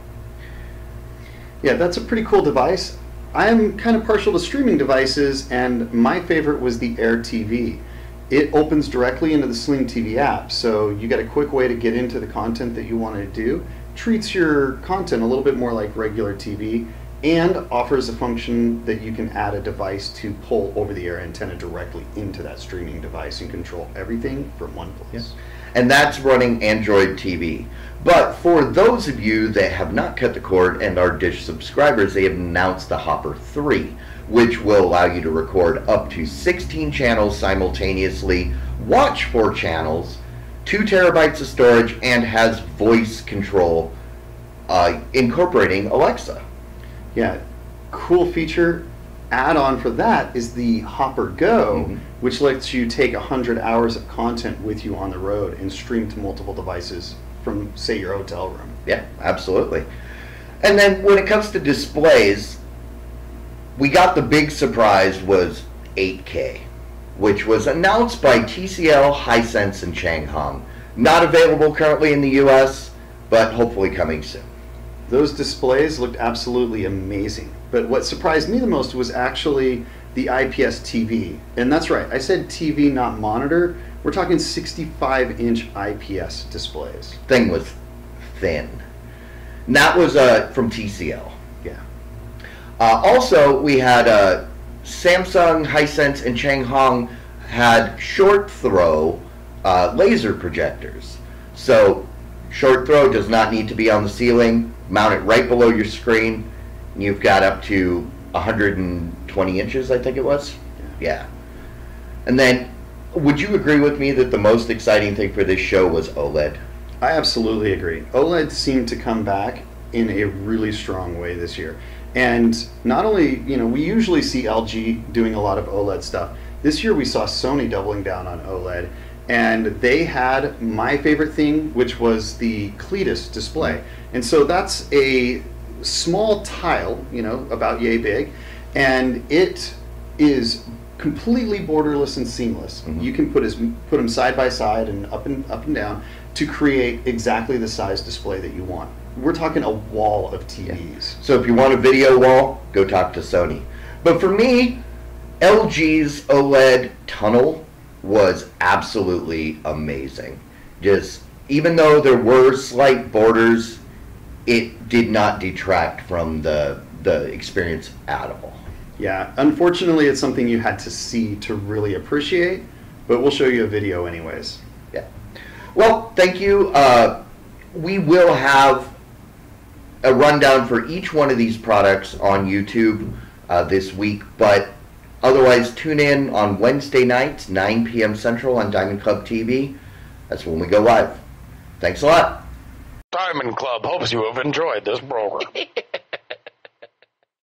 [SPEAKER 7] Yeah, that's a pretty cool device. I am kind of partial to streaming devices, and my favorite was the Air TV. It opens directly into the Sling TV app, so you get a quick way to get into the content that you want to do. Treats your content a little bit more like regular TV, and offers a function that you can add a device to pull over-the-air antenna directly into that streaming device and control everything from one place.
[SPEAKER 6] And that's running Android TV. But for those of you that have not cut the cord and are Dish subscribers, they have announced the Hopper 3, which will allow you to record up to 16 channels simultaneously, watch 4 channels, 2 terabytes of storage, and has voice control incorporating Alexa.
[SPEAKER 7] Yeah, cool feature. Add-on for that is the Hopper Go, which lets you take 100 hours of content with you on the road and stream to multiple devices from, say, your hotel room.
[SPEAKER 6] Yeah, absolutely. And then when it comes to displays, we got the big surprise was 8K, which was announced by TCL, Hisense, and Changhong. Not available currently in the US, but hopefully coming soon.
[SPEAKER 7] Those displays looked absolutely amazing. But what surprised me the most was actually the IPS TV. And that's right, I said TV, not monitor. We're talking 65-inch IPS displays.
[SPEAKER 6] Thing was thin. And that was from TCL.
[SPEAKER 7] Yeah.
[SPEAKER 6] Also, we had Samsung, Hisense, and Changhong had short throw laser projectors. So short throw does not need to be on the ceiling. Mount it right below your screen. And you've got up to 120 inches, I think it was. Yeah. And then, would you agree with me that the most exciting thing for this show was OLED?
[SPEAKER 7] I absolutely agree. OLED seemed to come back in a really strong way this year. And not only, we usually see LG doing a lot of OLED stuff. This year we saw Sony doubling down on OLED, and they had my favorite thing, which was the Cletus display. And so that's a small tile, about yay big, and it is completely borderless and seamless.
[SPEAKER 6] Mm-hmm.
[SPEAKER 7] You can put them side by side and up and down to create exactly the size display that you want. We're talking a wall of TVs.
[SPEAKER 6] So if you want a video wall, go talk to Sony. But for me, LG's OLED tunnel was absolutely amazing. Just, even though there were slight borders, it did not detract from the experience at all.
[SPEAKER 7] Yeah, unfortunately it's something you had to see to really appreciate, but we'll show you a video anyways.
[SPEAKER 6] Yeah. Well, thank you. We will have a rundown for each one of these products on YouTube this week, but otherwise tune in on Wednesday nights, 9 p.m. Central on Diamond Club TV. That's when we go live. Thanks a lot.
[SPEAKER 8] Diamond Club hopes you have enjoyed this program.